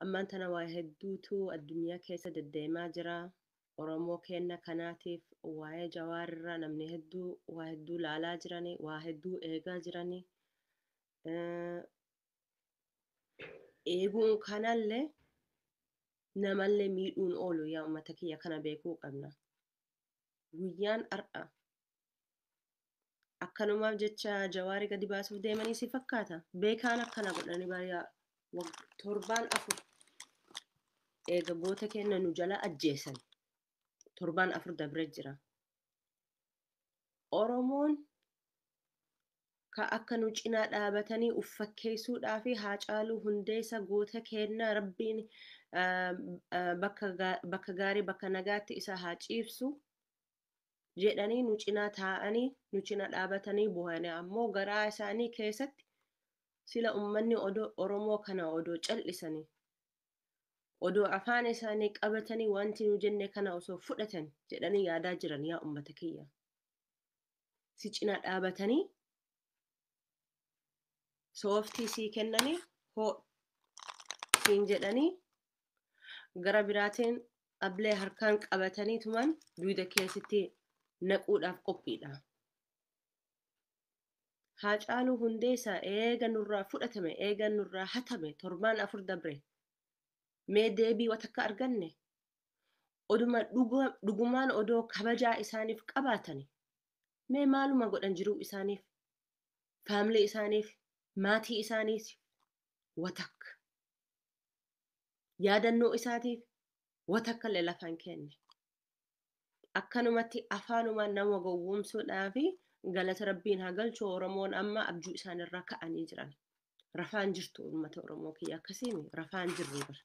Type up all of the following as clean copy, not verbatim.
ammaan tana waa hedduutu addunyaa keessa deddeemaa jira. Oromoo kenna kanaatiif waa'ee Jawaarirraa namni hedduu waa hedduu laalaa jirani, waa hedduu eegaa jirani. Eeguun kanallee namallee miidhuun oolu yaa uummata kiyya kana beekuu qabna. Guyyaan har'a akkanumaaf jecha Jawaarii gadi baasuuf deemanii si fakkaata? Beekaan akkana godhanii bari'a torbaan 4 eega goota kenna nu jala ajjeesan. Torbaan 4 dabre jira. Oromoon ka akka nu cinaa dhaabatanii uffakkeessuudhaa fi Haacaaluu Hundeessaa goota kenna rabbiin bakka gaarii bakka nagaatti isa haa ciibsu jedhanii nu cinaa taa'anii nu cinaa dhaabatanii bu'anii ammoo garaa isaanii keessatti sila ummanni Oromoo kana odoo cal'isanii odoo afaan isaanii qabatanii wanti nu jenne kana osoo fudhatan jedhanii yaadaa jiran yaa ummata kiyya. Si cinaa dhaabatanii sooftii sii kennanii hoo siin jedhanii gara biraatiin ablee harkaan qabatanii tuman duuda keessatti naquudhaaf qophiidha. Haacaaluu Hundeessaa eega nurraa fudhatame eega nurraa hatame torbaan 4 dabre mee deebii watakka arganne oduma dhugumaan odoo kabajaa isaaniif qabaatani mee maaluma godhan jiruu isaaniif faamilii isaaniif maatii isaaniif watakka yaadannoo isaatiif watakka illee lafaan kenne akkanumatti afaanumaan nama gowwoomsuudhaa fi galata rabbiin haa galchu. Oromoon amma abjuu isaanirraa ka'anii jiran rafaan jirtu uummata Oromoo kiyya akkasiin rafaan jirru bara.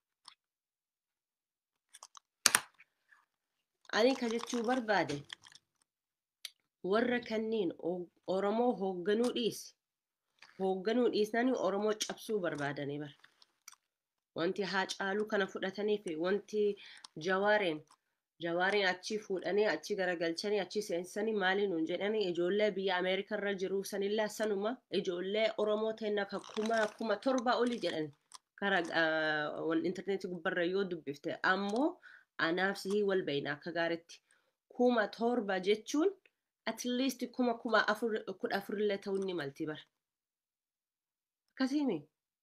Ani ka jechuu barbaade warra kanniin Oromoo hoogganuu dhiisnanii Oromoo cabsuu barbaadanii bara. Wanti Haacaaluu kana fudhatanii fi wanti Jawaariin achi fuudhanii achi garagalchanii achi seensanii maaliin nuun jedhanii ijoollee biyya Ameerikarra jiru sanillee sanuma ijoollee Oromoo ta'inna ka kuma 7 oli jedhan kara interneetii gubbarra yoo dubbifte ammoo anaaf sihii wal bayna akka gaaritti 7 jechuun at least 14 illee ta'uu ni malti bara. Akkasiimi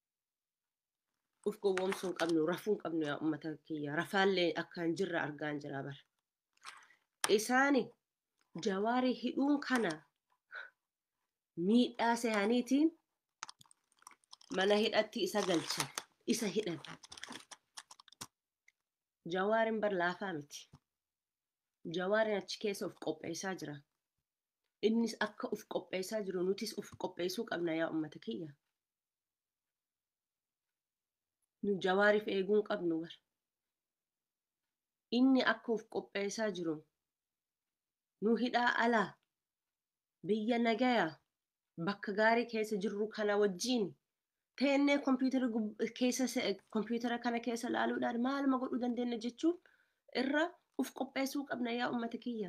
uf gowwoomsuun qabnu rafuun qabnu yaa ummata kiyya rafaallee akkaan jirra argaan jira bara. Isaani Jawaarii hidhuun kana miidhaa se'aniitiin mana hidhatti isa galchan isa hidhan. Jawaariin bar laafaa miti. Jawaariin achi keessa uf qopheessaa jira. Innis akka uf qopheessaa jiru nutis uf qopheessuu qabna yaa ummata kiyya. Nu Jawaariif eeguun qabnu bara. Inni akka uf qopheessaa jiru nu hidhaa alaa biyya nagayaa bakka gaarii keessa jirru kana wajjiin teennee kompiitara kana keessa laaluudhaan maaluma godhuu dandeenya jechuun irra uf qopheessuu qabna yaa ummata kiyya.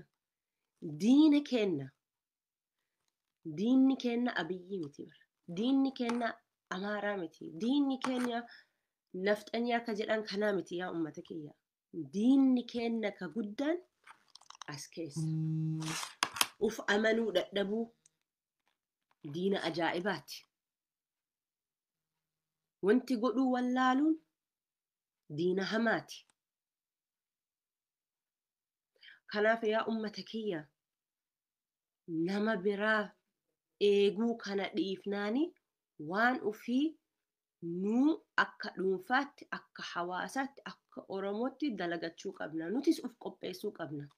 Diinni kenna Abiyyi miti bara. Diinni kenna Amaaraa miti. Diinni keenya nafxanyaa ka jedhan kanaa miti yaa ummata kiyya. Diinni kenna ka guddaan as keessa. Uf amanuu dadhabuu diina ajaa'ibaati. Wanti godhuu wallaaluun diina hamaati. Kanaaf yaa ummata kiyya nama biraa eeguu kana dhiifnaani waan ufii nu akka dhuunfaatti akka hawaasaatti akka Oromootti dalagachuu qabna. Nutis uf qopheessuu qabna.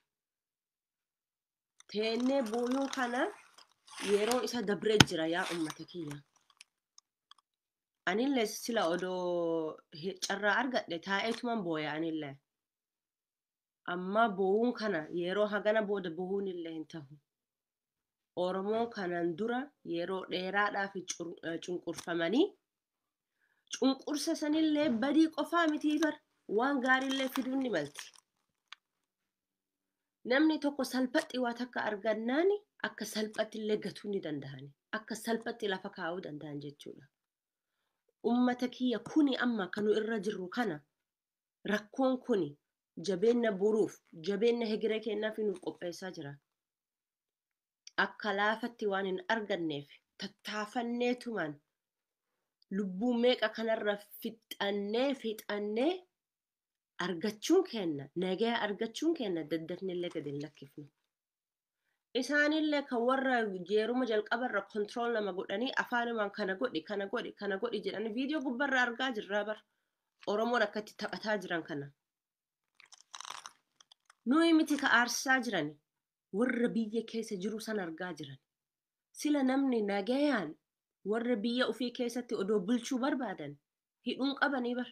Teennee booyuu kana yeroo isa dabree jira yaa ummata kiyya. Anillee sila odoo carraa argadhe taa'eetuman booya anillee. Amma boo'uun kana yeroo hagana booda boo'uun illee hin ta'u. Oromoon kanan dura yeroo dheeraadhaaf cunqurfamanii cunqursa sanillee badii qofaa miti bar waan gaariillee fiduun ni malti. Namni tokko salphatti waa takka argannaani akka salphatti illee gatuu ni danda'ani. Akka salphatti lafa kaa'uu danda'an jechuudha. ummata kiyya kuni amma kanu irra jirru kana rakkoon kuni jabeenna boruuf jabeenna hegere keennaaf nuuf qopheessaa jira. Akka laafatti waan hin arganneef tattaafanneetumaan lubbuu meeqa kanarra fixannee argachuun kenna nagaa argachuun kenna daddafnillee gad hin lakkifnu. Isaanillee kan warra jeeruma jalqabarra control nama godhanii afaanumaan kana godhi jedhanii viidiyoo gubbarra argaa jirra bar Oromoon akkatti taphataa jiran kana. Nuyi miti ka aarsaa jirani warra biyya keessa jiru san argaa jiran. Sila namni nagayaan warra biyya ofii keessatti odoo bulchuu barbaadan hidhuun qabanii bar.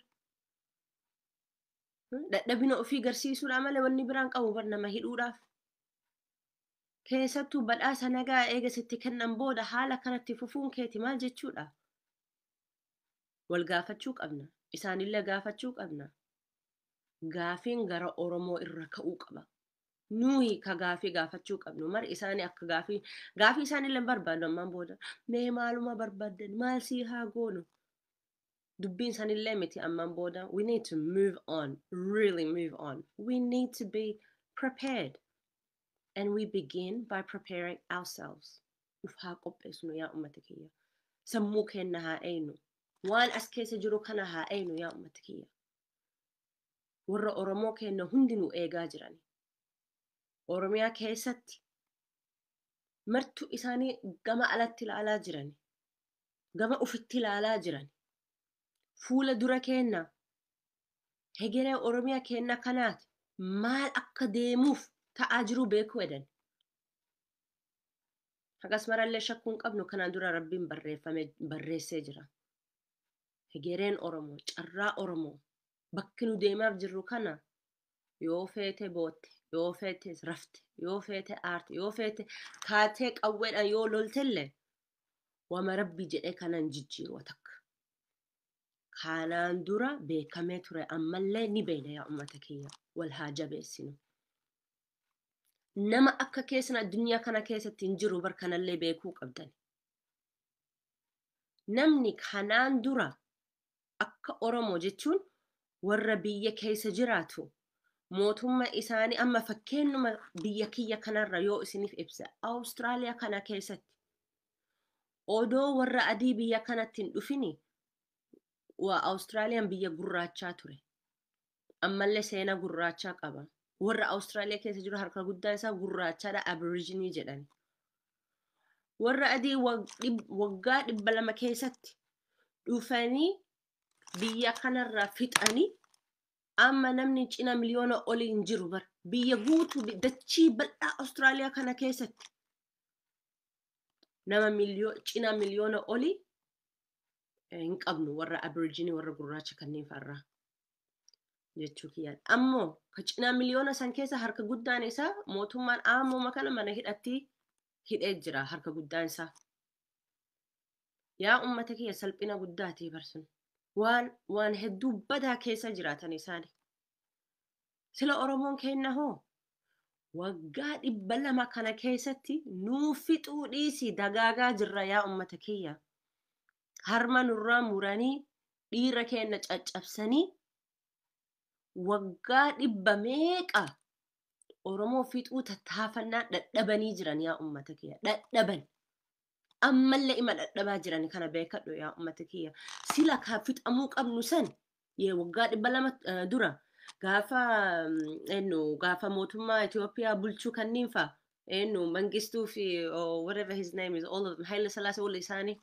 Dadhabina ofii garsiisuudha malee wanni biraan qabu bar nama hidhuudhaaf. Keessattuu badhaasa nagaa eegasitti kennan booda haala kanatti fufuun keeti maal jechuudha? Wal gaafachuu qabna. Isaanillee gaafachuu qabna. Gaafiin gara Oromoo irra ka'uu qaba. Nuyi ka gaafii gaafachuu qabnu. Mar isaanii akka gaafii isaanillee barbaadu ammaan booda. Mee maaluma barbaadan maal sii haa goonu? Dubbiin isaanillee miti ammaan booda. We need to move on. Really move on. We need to be prepared. And we begin by preparing ourselves. Uf haa qopheessinu yaa ummata kiyya. Sammuu keenna haa eeynu. Waan as keessa jiru kana haa eeynu yaa ummata kiyya. Warra Oromoo keenna hundinuu eegaa jirani. Oromiyaa keessatti martu isaanii gama alatti ilaalaa jirani. Gama ufitti ilaalaa jirani. Fuula dura keenna hegeree Oromiyaa keenna kanaati maal akka deemuuf ta'aa jiru beekuu edan. Hagas marallee shakkuun qabnu kanaan dura Rabbiin barreessee jira. Hegereen Oromoo, carraa Oromoo bakki nu deemaaf jirru kana yoo feete bootte, yoo feete rafte, yoo feete aarte, yoo feete kaatee qawweedhaan yoo loltelle wama Rabbi jedhee kanan jijjiiru takka. Kanaan dura beekamee ture ammallee ni beena yaa ummata kiyya wal haa jabeessinu. Nama akka keessan addunyaa kana keessatti hin jiru bar kanallee beekuu qabdan. Namni kanaan dura akka Oromoo jechuun warra biyya keessa jiraatu mootummaa isaanii amma fakkeenyuma biyya kiyya kanarra yoo isiniif ibsa Awustiraaliyaa kana keessatti odoo warra adii biyya kanatti hin dhufini waa Awustiraaliyaan biyya gurraachaa ture. Ammallee seenaa gurraachaa qaba. Warra Awustiraaliyaa keessa jiru harka guddaa isaa gurraachaadha Aborigine jedhani. Warra adii waggaa 200 keessatti dhufanii biyya kanarraa fixanii amma namni cina miliyoona olii hin jiru bar. Biyya guutuu dachii bal'aa Awustiraaliyaa kana keessatti nama cina miliyoona olii hin qabnu warra Aborigine warra gurraacha kanneen farraa. Jechuu kiyyaan ammoo ka cinaa miliyoona san keessa harka guddaan isaa mootummaan ammoo kana mana hidhatti hidhee jira harka guddaan isaa. Yaa ummata kiyya salphina guddaati barsun. Waan hedduu badaa keessa jiraatan isaani. Sila Oromoon keenna hoo waggaa 200 kana keessatti nuu fixuu dhiisi dagaagaa jirra yaa ummata kiyya. Harma nurraa muranii dhiira keenna caccabsanii waggaa 100 meeqa Oromoo fixuu tattaafannaa dadhabanii jiran yaa ummata kiyya. Dadhaban. Ammallee ima dadhabaa jiran kana beekadhu yaa ummata kiyya. Sila ka fixamuu qabnu san yee waggaa 200 dura gaafa mootummaa Itoophiyaa bulchuu kanneen fa Mangistuu fi whatever his name is all of them Haile Selassie wal isaanii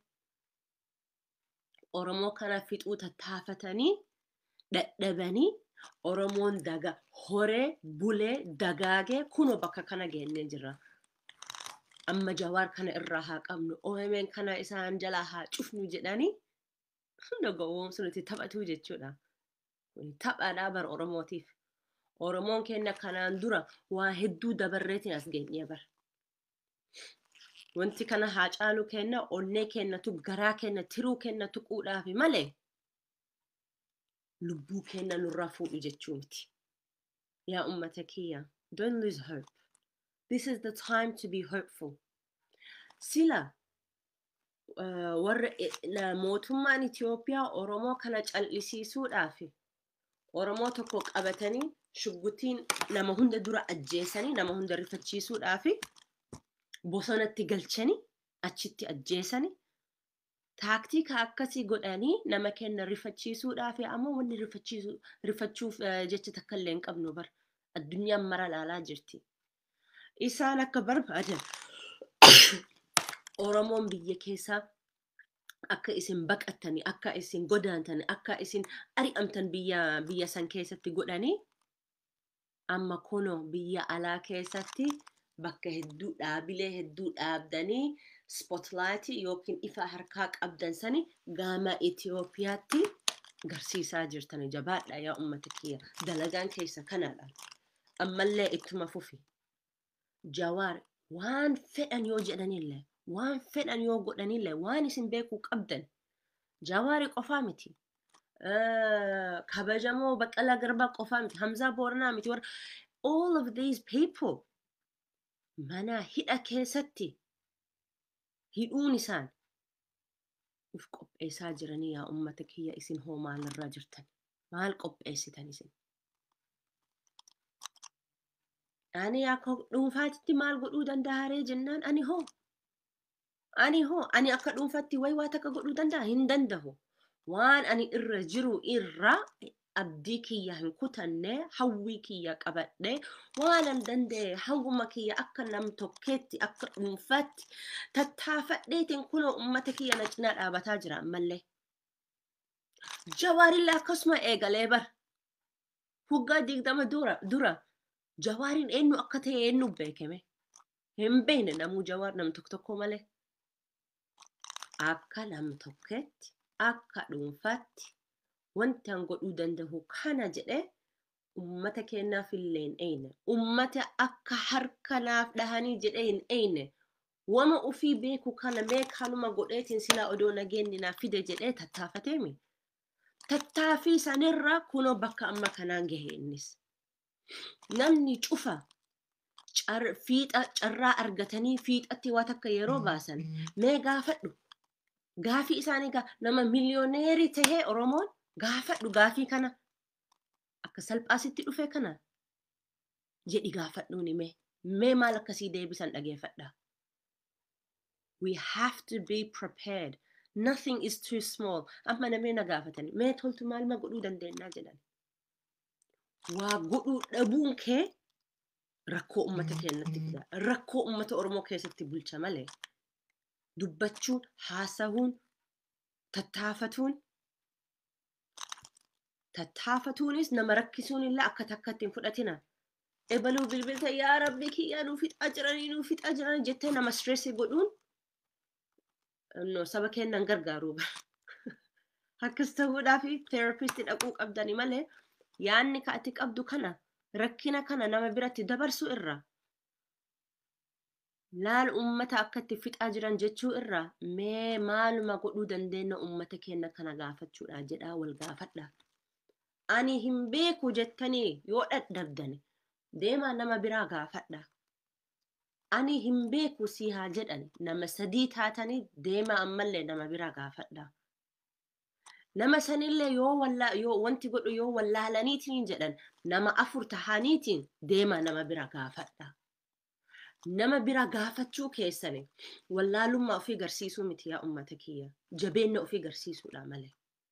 Oromoo kana fixuu tattaafatanii dadhabanii Oromoon daga horee bulee dagaagee kuno bakka kana geennee jira. Amma Jawaar kana irraa haa qabnu OMN kana isaan jalaa haa cufnu jedhanii hunda gowwoomsu nuti taphatu jechuudha. Taphaadhaa bar Oromootiif. Oromoon keenya kanaan dura waa hedduu dabarreetiin as geenyee bar. Wanti kana haa caalu kenna onnee kennatu garaa kenna tiruu kenna tuquudhaafi malee lubbuu kenna nurraa fuudhu jechuu miti. Yaa ummata kiyya, don't lose hope. This is the time to be hopeful. Sila warra mootummaan Itoophiyaa Oromoo kana cal'isiisuudhaaf Oromoo tokko qabatanii shuggutiin nama hunda dura ajjeesanii nama hunda rifachiisuudhaaf bosonatti galchanii achitti ajjeesanii taaktiika akkasii godhanii nama kenna rifachiisuudhaaf ammoo wanni rifachuuf jecha takka illee hin qabnu bar addunyaan mara laalaa jirti. Isaan akka barbaadan Oromoon biyya keessaa akka isin baqattanii akka isin godaantanii akka isin ari'amtan biyya san keessatti godhanii amma kuno biyya alaa keessatti bakka hedduu dhaabilee hedduu dhaabdanii spotlight yookiin ifa harkaa qabdan sani gama Itoophiyaatti garsiisaa jirtanii jabaadha yaa ummata kiyya dalagaan keessa kanadha. Ammallee ittuma fufi Jawaar waan fedhan yoo jedhanillee waan fedhan yoo godhanillee waan isin beekuu qabdan Jawaari qofaa miti kabajamoo Baqqalaa Garbaa qofaa miti Hamzaa Booranaa miti warra all of these people mana hidha keessatti hidhuun isaan uf qopheessaa jiranii yaa ummata kiyya isin hoo maalirraa jirtan maal qopheessitan isin ani akka dhuunfaatti maal godhuu dandaharee jennaan ani akka dhuunfaatti waa takka godhuu danda'a hin danda'u waan ani irra jiru irra abdii kiyya hin kutanne hawwii kiyya qabadhe waan an danda'e hawwuma kiyya akka nam tokkeetti akka dhuunfaatti tattaafadheetiin kuno ummata kiyya na cinaa dhaabataa jira ammallee Jawaarillee akkasuma eegalee bar hoggaa 20 dura Jawaariin eenyu akka ta'e eenyu beekame hin beekne namuu Jawaar nam tokko malee akka nam tokkeetti akka dhuunfaatti wanti an godhuu danda'u kana jedhe ummata keenyaaf illee hin eeyne ummata akka harka naaf dhahanii jedhe hin eeyne wama ufii beeku kana meekanuma godheetiin silaa odoo nageenni naaf fide jedhee tattaafateemi tattaafii sanirra kunoo bakka amma kanaan gahe innis namni cufa fiixa carraa argatanii fiixatti waa takka yeroo baasan mee gaafadhu gaafii isaanii nama miliyooneerii tahee Oromoon gaafadhu gaafii kana akka salphaasitti dhufe kana jedhi gaafadhuuni mee maal akkasii deebisan dhageeffadha. We have to be prepared. Nothing is too small. Amma namni na gaafatani mee toltu maal ma godhuu dandeenya jedhan waa godhuu dhabuun kee rakkoo ummata keenyatti fida rakkoo ummata Oromoo keessatti bulcha malee dubbachuun haasawuun tattaafatuunis nama rakkisuun illee akka takkatti hin fudhatina ebaluu bilbilta yaa rabbi kiyya nuuf fixaa jiranii jettee nama stressii godhuun no saba keenyan gargaaru akkas ta'uudhaaf therapist dhaquu qabdani malee yaanni ka ati qabdu kana rakkina kana nama biratti dabarsu irra laal ummata akkatti fixaa jiran jechuu irra mee maaluma godhuu dandeenya ummata keenya kana gaafachuudha jedhaa wal gaafadha. Ani hin beeku jettanii yoo dadhabdani deemaa nama biraa gaafadha. Ani hin beeku si haa jedhan nama 3 taatanii deemaa ammallee nama biraa gaafadha. Nama sanillee yoo wanti godhu yoo wallaalaniitiin jedhan nama 4 tahaniitiin deemaa nama biraa gaafadha. Nama biraa gaafachuu keessani wallaalummaa ofii garsiisuu miti yaa ummata kiyya jabeenya ofii garsiisuudha malee.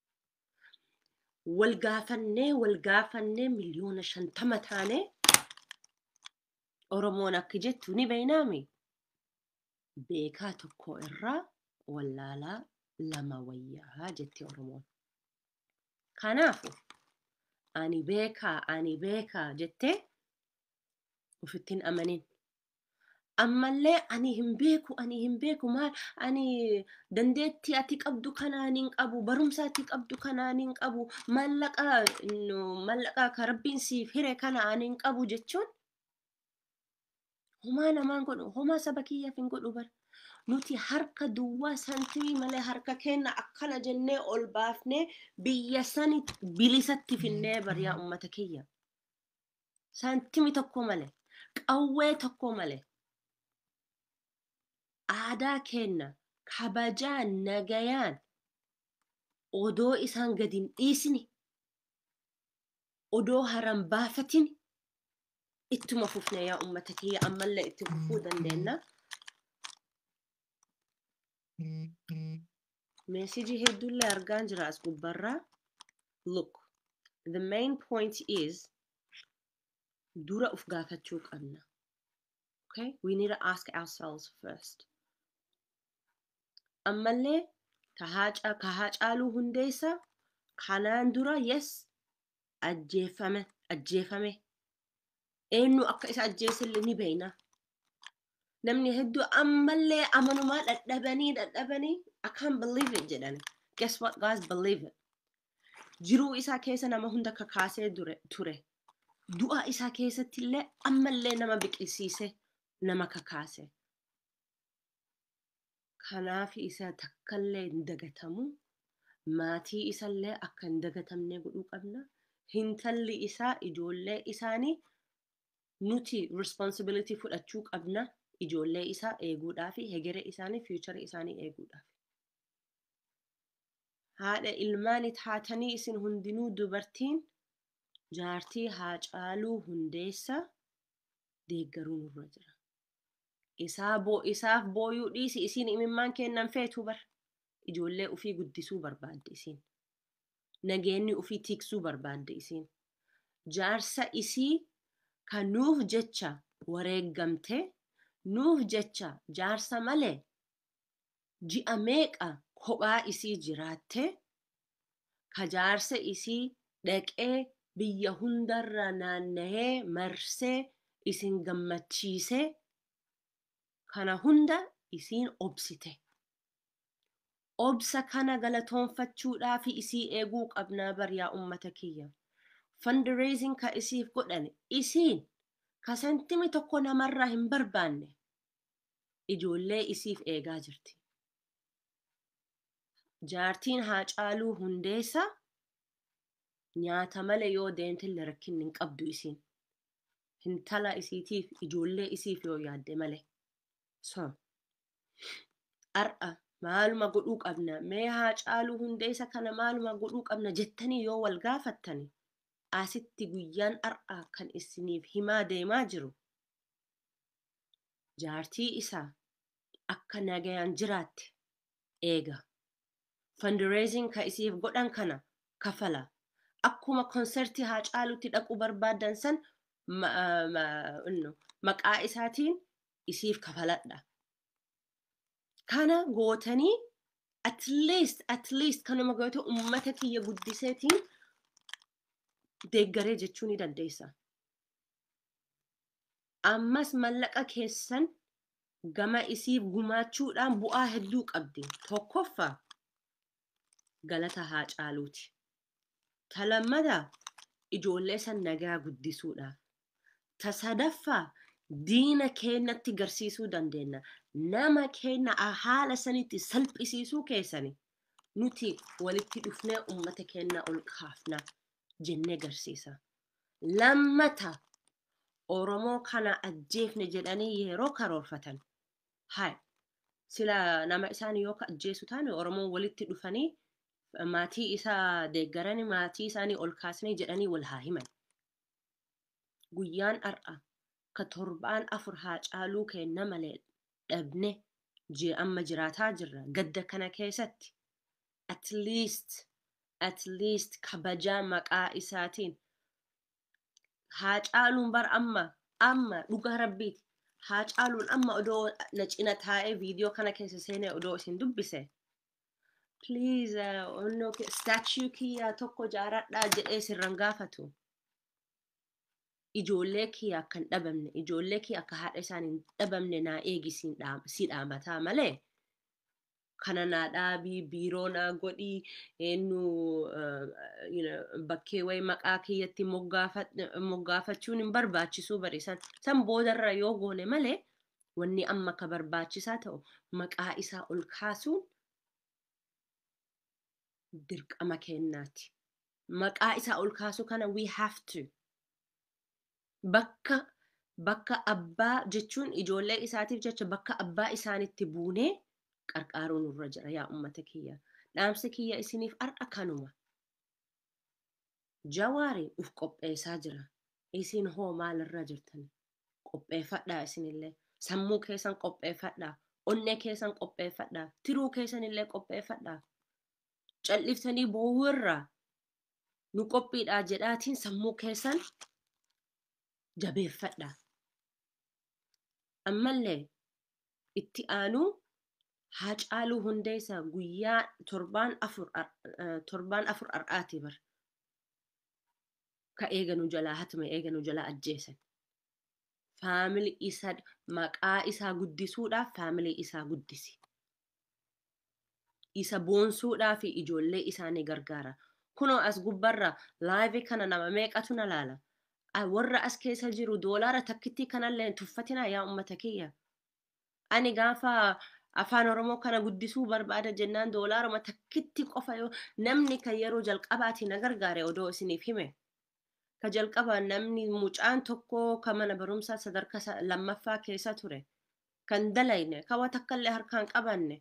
Wal gaafannee miliyoona 50 taane Oromoon akka jettu ni beeynaami beekaa tokko irraa wallaalaa 2 wayyaa jetti Oromoon. Kanaafu ani beekaa jettee ofittiin amanin ammallee ani hin beeku maal ani dandeetti ati qabdu kanaan hin qabu barumsa ati qabdu kanaan hin qabu mallaqa ka rabbiin siif hire kanaan hin qabu jechuun homaa namaan godhu homaa saba kiyyaaf hin godhu bar nuti harka duwwaa santii malee harka keenya akkana jennee ol baafnee biyya sani bilisatti finnee bariyaa ummata kiyya santimi tokko malee qawwee tokko malee aadaa keenya kabajaan nagayaan odoo isaan gadi hin dhiisne odoo haran baafatin ittuma fufne yaa ummata kiyya ammallee itti fufuu dandeenya. Meesijii hedduullee argaan jira as gubbarraa. Look, the main point is dura uf gaafachuu qabna. Okay, we need to ask ourselves first. Ammallee ka Haacaaluu Hundeessaa kanaan dura yes ajjeefame. Eenyu akka isa ajjeesillee ni beeyna. Namni hedduu ammallee amanumaa dadhabanii I can't believe it jedhani. Guess what guys, believe it. Jiruu isaa keessa nama hunda kakaasee ture. Du'a isaa keessatti illee ammallee nama biqilsiise nama kakaase. Kanaaf isa takkallee hin dagatamu. Maatii isallee akka hin dagatamne godhuu qabna. Hintalli isaa ijoollee isaanii nuti responsibility fudhachuu qabna. Ijoollee isaa eeguudhaaf hegere isaanii future isaanii eeguudhaaf. Haadha ilmaanii taatanii isin hundinuu dubartiin jaartii Haacaaluu Hundeessaa deeggaruu nurra jira. Isaaf booyuu dhiisi isin imimmaan kennan feetu bar. Ijoollee ufii guddisuu barbaadde isin. Nageenyi ufii tiksuu barbaadde isin. Jaarsa isii kan nuuf jecha wareeggamte, nuuf jecha jaarsa malee ji'a meeqa kophaa isii jiraatte, ka jaarsa isii dhaqee biyya hundarra naannahee marsee isin gammachiisee kana hunda isiin obsite. Obsa kana galatoonfachuudhaaf isii eeguu qabnaa bar yaa ummata kiyya. Fundraising ka isiif godhane isiin ka sentimi tokko namarraa hin barbaanne ijoollee isiif eegaa jirti. Jaartiin Haacaaluu Hundeessaa nyaata malee yoo deemtille rakkinni hin qabdu isiin. Hintala isiitiif ijoollee isiif yoo yaadde malee. So ar'a maaluma godhuu qabna? Mee Haacaaluu Hundeessaa kana maaluma godhuu qabna jettanii yoo wal gaafattani asitti guyyaan ar'a kan isiniif himaa deemaa jiru. Jaartii isaa akka nagayaan jiraatte eega. Fundraising ka isiif godhan kana kafala. Akkuma konsertii Haacaaluutti dhaquu barbaadan san maqaa isaatiin isiif kafaladha. Kana gootanii at least kanuma goote ummata kiyya guddiseetiin deeggaree jechuu ni dandeessa. Ammas mallaqa keessan gama isiif gumaachuudhaan bu'aa hedduu qabdi. Tokkoffaa galata Haacaaluuti. Talammadaa ijoollee san nagaa guddisuudhaaf. Tasadaffaa diina keenyatti garsiisuu dandeenya. Nama keenya haala sanitti salphisiisuu keessani nuti walitti dhufnee ummata keenya ol kaafna jennee garsiisa. Lammata Oromoo kana ajjeefne jedhanii yeroo karoorfatan. Hai sila nama isaanii yoo ajjeesu taane Oromoo walitti dhufanii maatii isaa deeggaranii maatii isaanii ol kaasanii jedhanii wal haa himan. Guyyaan ar'a ka 7 Haacaaluu kenna malee dhabne amma jiraataa jirra. Gadda kana keessatti at least kabajaa maqaa isaatiin Haacaaluun bar amma dhugaa rabbiiti. Haacaaluun amma odoo na cina taa'ee viidiyoo kana keessa seenee odoo isin dubbise. Please statue kiyya tokko jaaradhaa jedhee sirran gaafatu. Ijoollee kiyya akka hin dhabamne, ijoollee kiyya akka haadha isaanii hin dhabamne naa eegisiin si dhaamataa malee. Kana naa dhaabii biiroo naa godhii bakkee wayi maqaa kiyyatti moggaafachuun hin barbaachisuu barisan. San boodarra yoo goone malee wanni amma ka barbaachisaa ta'u maqaa isaa ol kaasuun dirqama kennaati. Maqaa isaa ol kaasuu kana we have to. Bakka abbaa jechuun ijoollee isaatiif jecha bakka abbaa isaanitti buunee qarqaaruun irra jira yaa ummata kiyya. Dhaamsi kiyya isiniif har'a kanuma. Jawaari uf qopheessaa jira. Isin hoo maalirra jirtan? Qopheeffadhaa isinillee. Sammuu keessan qopheeffadhaa. Onnee keessan qopheeffadhaa. Tiruu keessanillee qopheeffadhaa. Calliftanii boo'uu irraa nu qophiidhaa jedhaatiin sammuu keessan jabeeffadhaa. Ammallee itti aanuu Haacaaluu Hundeessaa guyyaa 7 har'aati bar. Ka eeganu jalaa hatma eeganu jalaa ajjeesan. Faamilii isaa maqaa isaa guddisuudhaaf faamilii isaa guddisi. Isa boonsuudhaaf fi ijoollee isaanii gargaara. Kunoo as gubbarra live kana nama meeqatu na laala. Warra as keessa jiru doolaara takkitti kanallee tuffatina yaa ummata kiyya. Ani gaafa afaan Oromoo kana guddisuu barbaada jennaan doolaaruma takkitti qofa yoo namni kan yeroo jalqabaati na gargaare odoo isiniif hime. Ka jalqaba namni mucaan tokko ka mana barumsaa sadarkaa lammaffaa keessa ture. Kan dalayne kawa takkallee harkaan qabanne.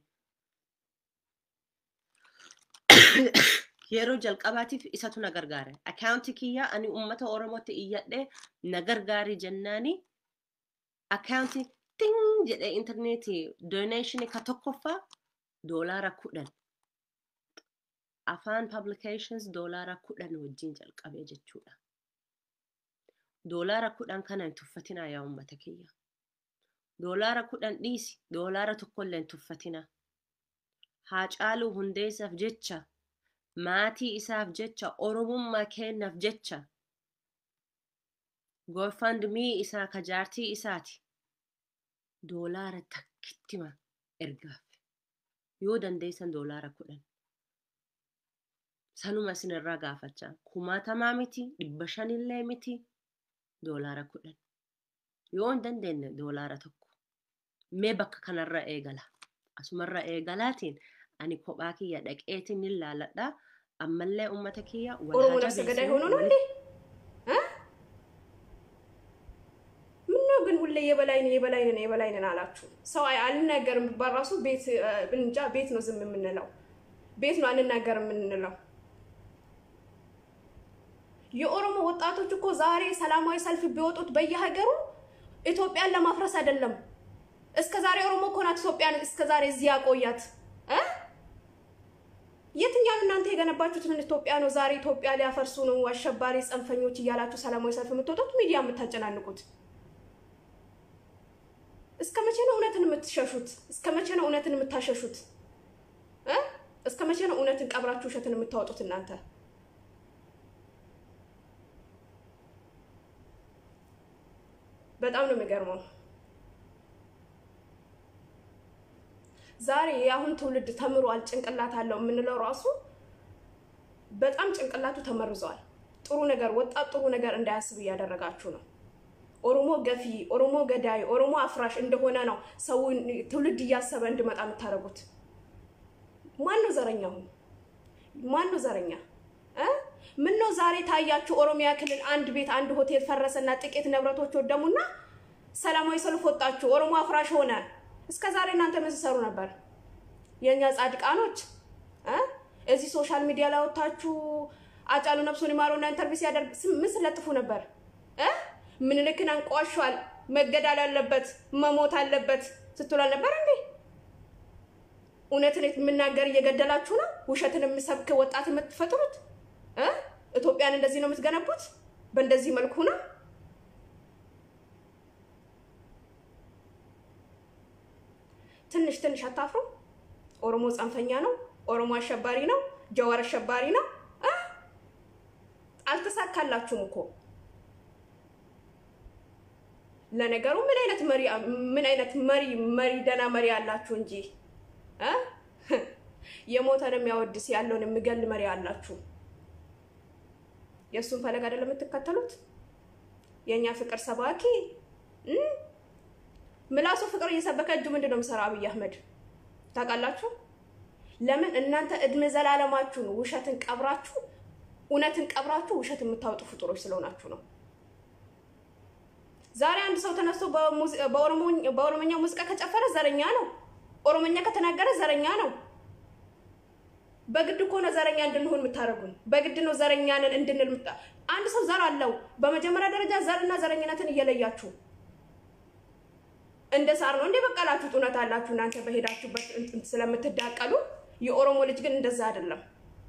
Yeroo jalqabaatiif isatu na gargaare. Akaawunti kiyya ani ummata Oromootti iyyadhe na gargaari jennaani. Akaawunti ting jedhee interneetii donation ka tokkoffaa $10. Afaan publications $10 wajjin jalqabee jechuudha. $10 kana hin tuffatinaa yaa ummata kiyya. $10 dhiisi $1 tuffatinaa. Haacaaluu Hundeessaaf jecha maatii isaaf jecha Oromummaa kennaaf jecha GoFundMe isaa ka jaartii isaati. $1 takkittima ergaaf. Yoo dandeessan $10. Sanuma isinirraa gaafachaa. 1000 miti 500 illee miti $10. Yoo hin dandeenye $1. Mee bakka kanarra eegala. Asumarra eegalaatiin ani kophaa kiyya dhaqeetiin ni laaladha. Ammallee ummata kiyya ኦሮሞ ነፍሰ ገዳይ ሆኖ ነው እንዴ? ምነው ግን ሁሌ የበላይ ነን አላችሁ? ሰው አልናገርም በራሱ ቤት እንጃ ቤት ነው ዝም የምንለው። ቤት ነው አንናገርም የምንለው። የኦሮሞ ወጣቶች እኮ ዛሬ ሰላማዊ ሰልፍ ቢወጡት በየሀገሩ ኢትዮጵያን ለማፍረስ አይደለም። እስከ ዛሬ ኦሮሞ እኮ ናት ኢትዮጵያን እስከ ዛሬ እዚህ ያቆያት። የትኛው እናንተ የገነባችሁትን ኢትዮጵያ ነው ዛሬ ኢትዮጵያ ሊያፈርሱ ነው አሸባሪ ጽንፈኞች እያላችሁ ሰላማዊ ሰልፍ የምትወጡት ሚዲያ የምታጨናንቁት? እስከ መቼ ነው እውነትን የምትሸሹት? እስከ መቼ ነው እውነትን የምታሸሹት? እስከ መቼ ነው እውነትን ቀብራችሁ ውሸትን የምታወጡት እናንተ? በጣም ነው የሚገርመው። ዛሬ ያሁን ትውልድ ተምሯል ጭንቅላት አለው የምንለው ራሱ በጣም ጭንቅላቱ ተመርዟል። ጥሩ ነገር ወጣት ጥሩ ነገር እንዳያስብ ያደረጋችሁ ነው። ኦሮሞ ገፊ፣ ኦሮሞ ገዳይ፣ ኦሮሞ አፍራሽ እንደሆነ ነው ሰው ትውልድ እያሰበ እንድመጣ የምታረጉት። ማን ነው ዘረኛው? ማን ነው ዘረኛ? ምን ነው ዛሬ ታያችሁ ኦሮሚያ ክልል አንድ ቤት አንድ ሆቴል ፈረሰና ጥቂት ንብረቶች ወደሙና ሰላማዊ ሰልፍ ወጣችሁ ኦሮሞ አፍራሽ ሆነ። እስከ ዛሬ እናንተ ምን ትሰሩ ነበር? የኛ ጻድቃኖች እዚህ ሶሻል ሚዲያ ላይ ወጣችሁ አጫሉ ነፍሱን ይማሩና ኢንተርቪው ያደርግ ምን ስለጥፉ ነበር? ምን ልክን አንቋሻል መገዳል ያለበት መሞት አለበት ስትሉ ነበር እንዴ? እውነትን የምናገር እየገደላችሁ ነው? ውሸትን የምሰብክ ወጣት የምትፈጥሩት? ኢትዮጵያን እንደዚህ ነው የምትገነቡት? በእንደዚህ መልኩ ነው? ትንሽ አታፍሩ? ኦሮሞ ጽንፈኛ ነው፣ ኦሮሞ አሸባሪ ነው፣ ጀዋር አሸባሪ ነው። አልተሳካላችሁም እኮ። ለነገሩ ምን አይነት መሪ ደና መሪ አላችሁ እንጂ የሞተን የሚያወድስ ያለውን የሚገል መሪ አላችሁ። የሱን ፈለግ አይደለም የምትከተሉት? የኛ ፍቅር ሰባኪ ምላሱ ፍቅር እየሰበከ እጁ ምንድነው የሚሰራው? አብይ አህመድ ታውቃላችሁ? ለምን እናንተ እድሜ ዘላለማችሁን ውሸትን ቀብራችሁ እውነትን ቀብራችሁ ውሸት የምታወጡ ፍጡሮች ስለሆናችሁ ነው። ዛሬ አንድ ሰው ተነስቶ በኦሮሞኛ ሙዚቃ ከጨፈረ ዘረኛ ነው። ኦሮሞኛ ከተናገረ ዘረኛ ነው። በግድ እኮ ነው ዘረኛ እንድንሆን የምታረጉን። በግድ ነው ዘረኛንን እንድንል አንድ ሰው ዘር አለው። በመጀመሪያ ደረጃ ዘርና ዘረኝነትን እየለያችሁ እንደ ሳር ነው እንደ በቀላችሁ ጡነት አላችሁ እናንተ በሄዳችሁበት ስለምትዳቀሉ። የኦሮሞ ልጅ ግን እንደዛ አይደለም።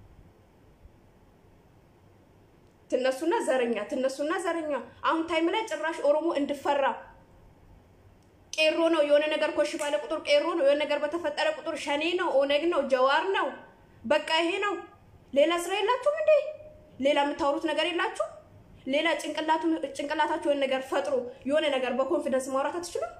ትነሱና ዘረኛ አሁን ታይም ላይ ጭራሽ ኦሮሞ እንድፈራ ቄሮ ነው የሆነ ነገር ኮሽ ባለ ቁጥር ቄሮ ነው የሆነ ነገር በተፈጠረ ቁጥር ሸኔ ነው ኦነግ ነው ጀዋር ነው በቃ ይሄ ነው። ሌላ ስራ የላችሁም እንዴ? ሌላ የምታወሩት ነገር የላችሁ? ሌላ ጭንቅላታችሁ የሆነ ነገር ፈጥሮ የሆነ ነገር በኮንፊደንስ ማውራት አትችሉም?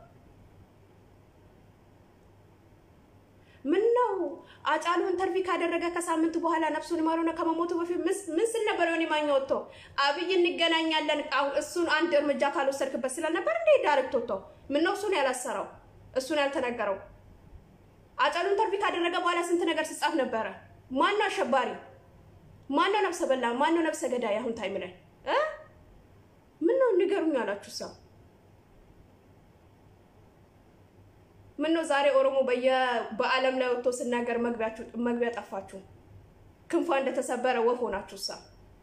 ምን ነው አጫሉ ኢንተርቪው ካደረገ ከሳምንት በኋላ ነፍሱን ማሩና ከመሞቱ በፊት ምን ስል ነበር? የሆነ ማኛ ወጥቶ አብይ እንገናኛለን እሱን አንድ እርምጃ ካልወሰድክበት ስለነበር እንዴ ዳይሬክት ወጥቶ ምን ነው እሱን ያላሰራው እሱን ያልተናገረው? አጫሉ ኢንተርቪው ካደረገ በኋላ ስንት ነገር ሲጻፍ ነበር። ማን ነው አሸባሪ? ማን ነው ነፍሰ በላ? ማን ነው ነፍሰ ገዳይ? አሁን ታይም ላይ ምን ነው ንገሩኝ አላችሁ ሰው። ምን ነው ዛሬ ኦሮሞ በአለም ላይ ወጥቶ ሲናገር መግቢያ ጠፋችሁ? ክንፏ እንደተሰበረ ወፍ ሆናችሁ ሰው።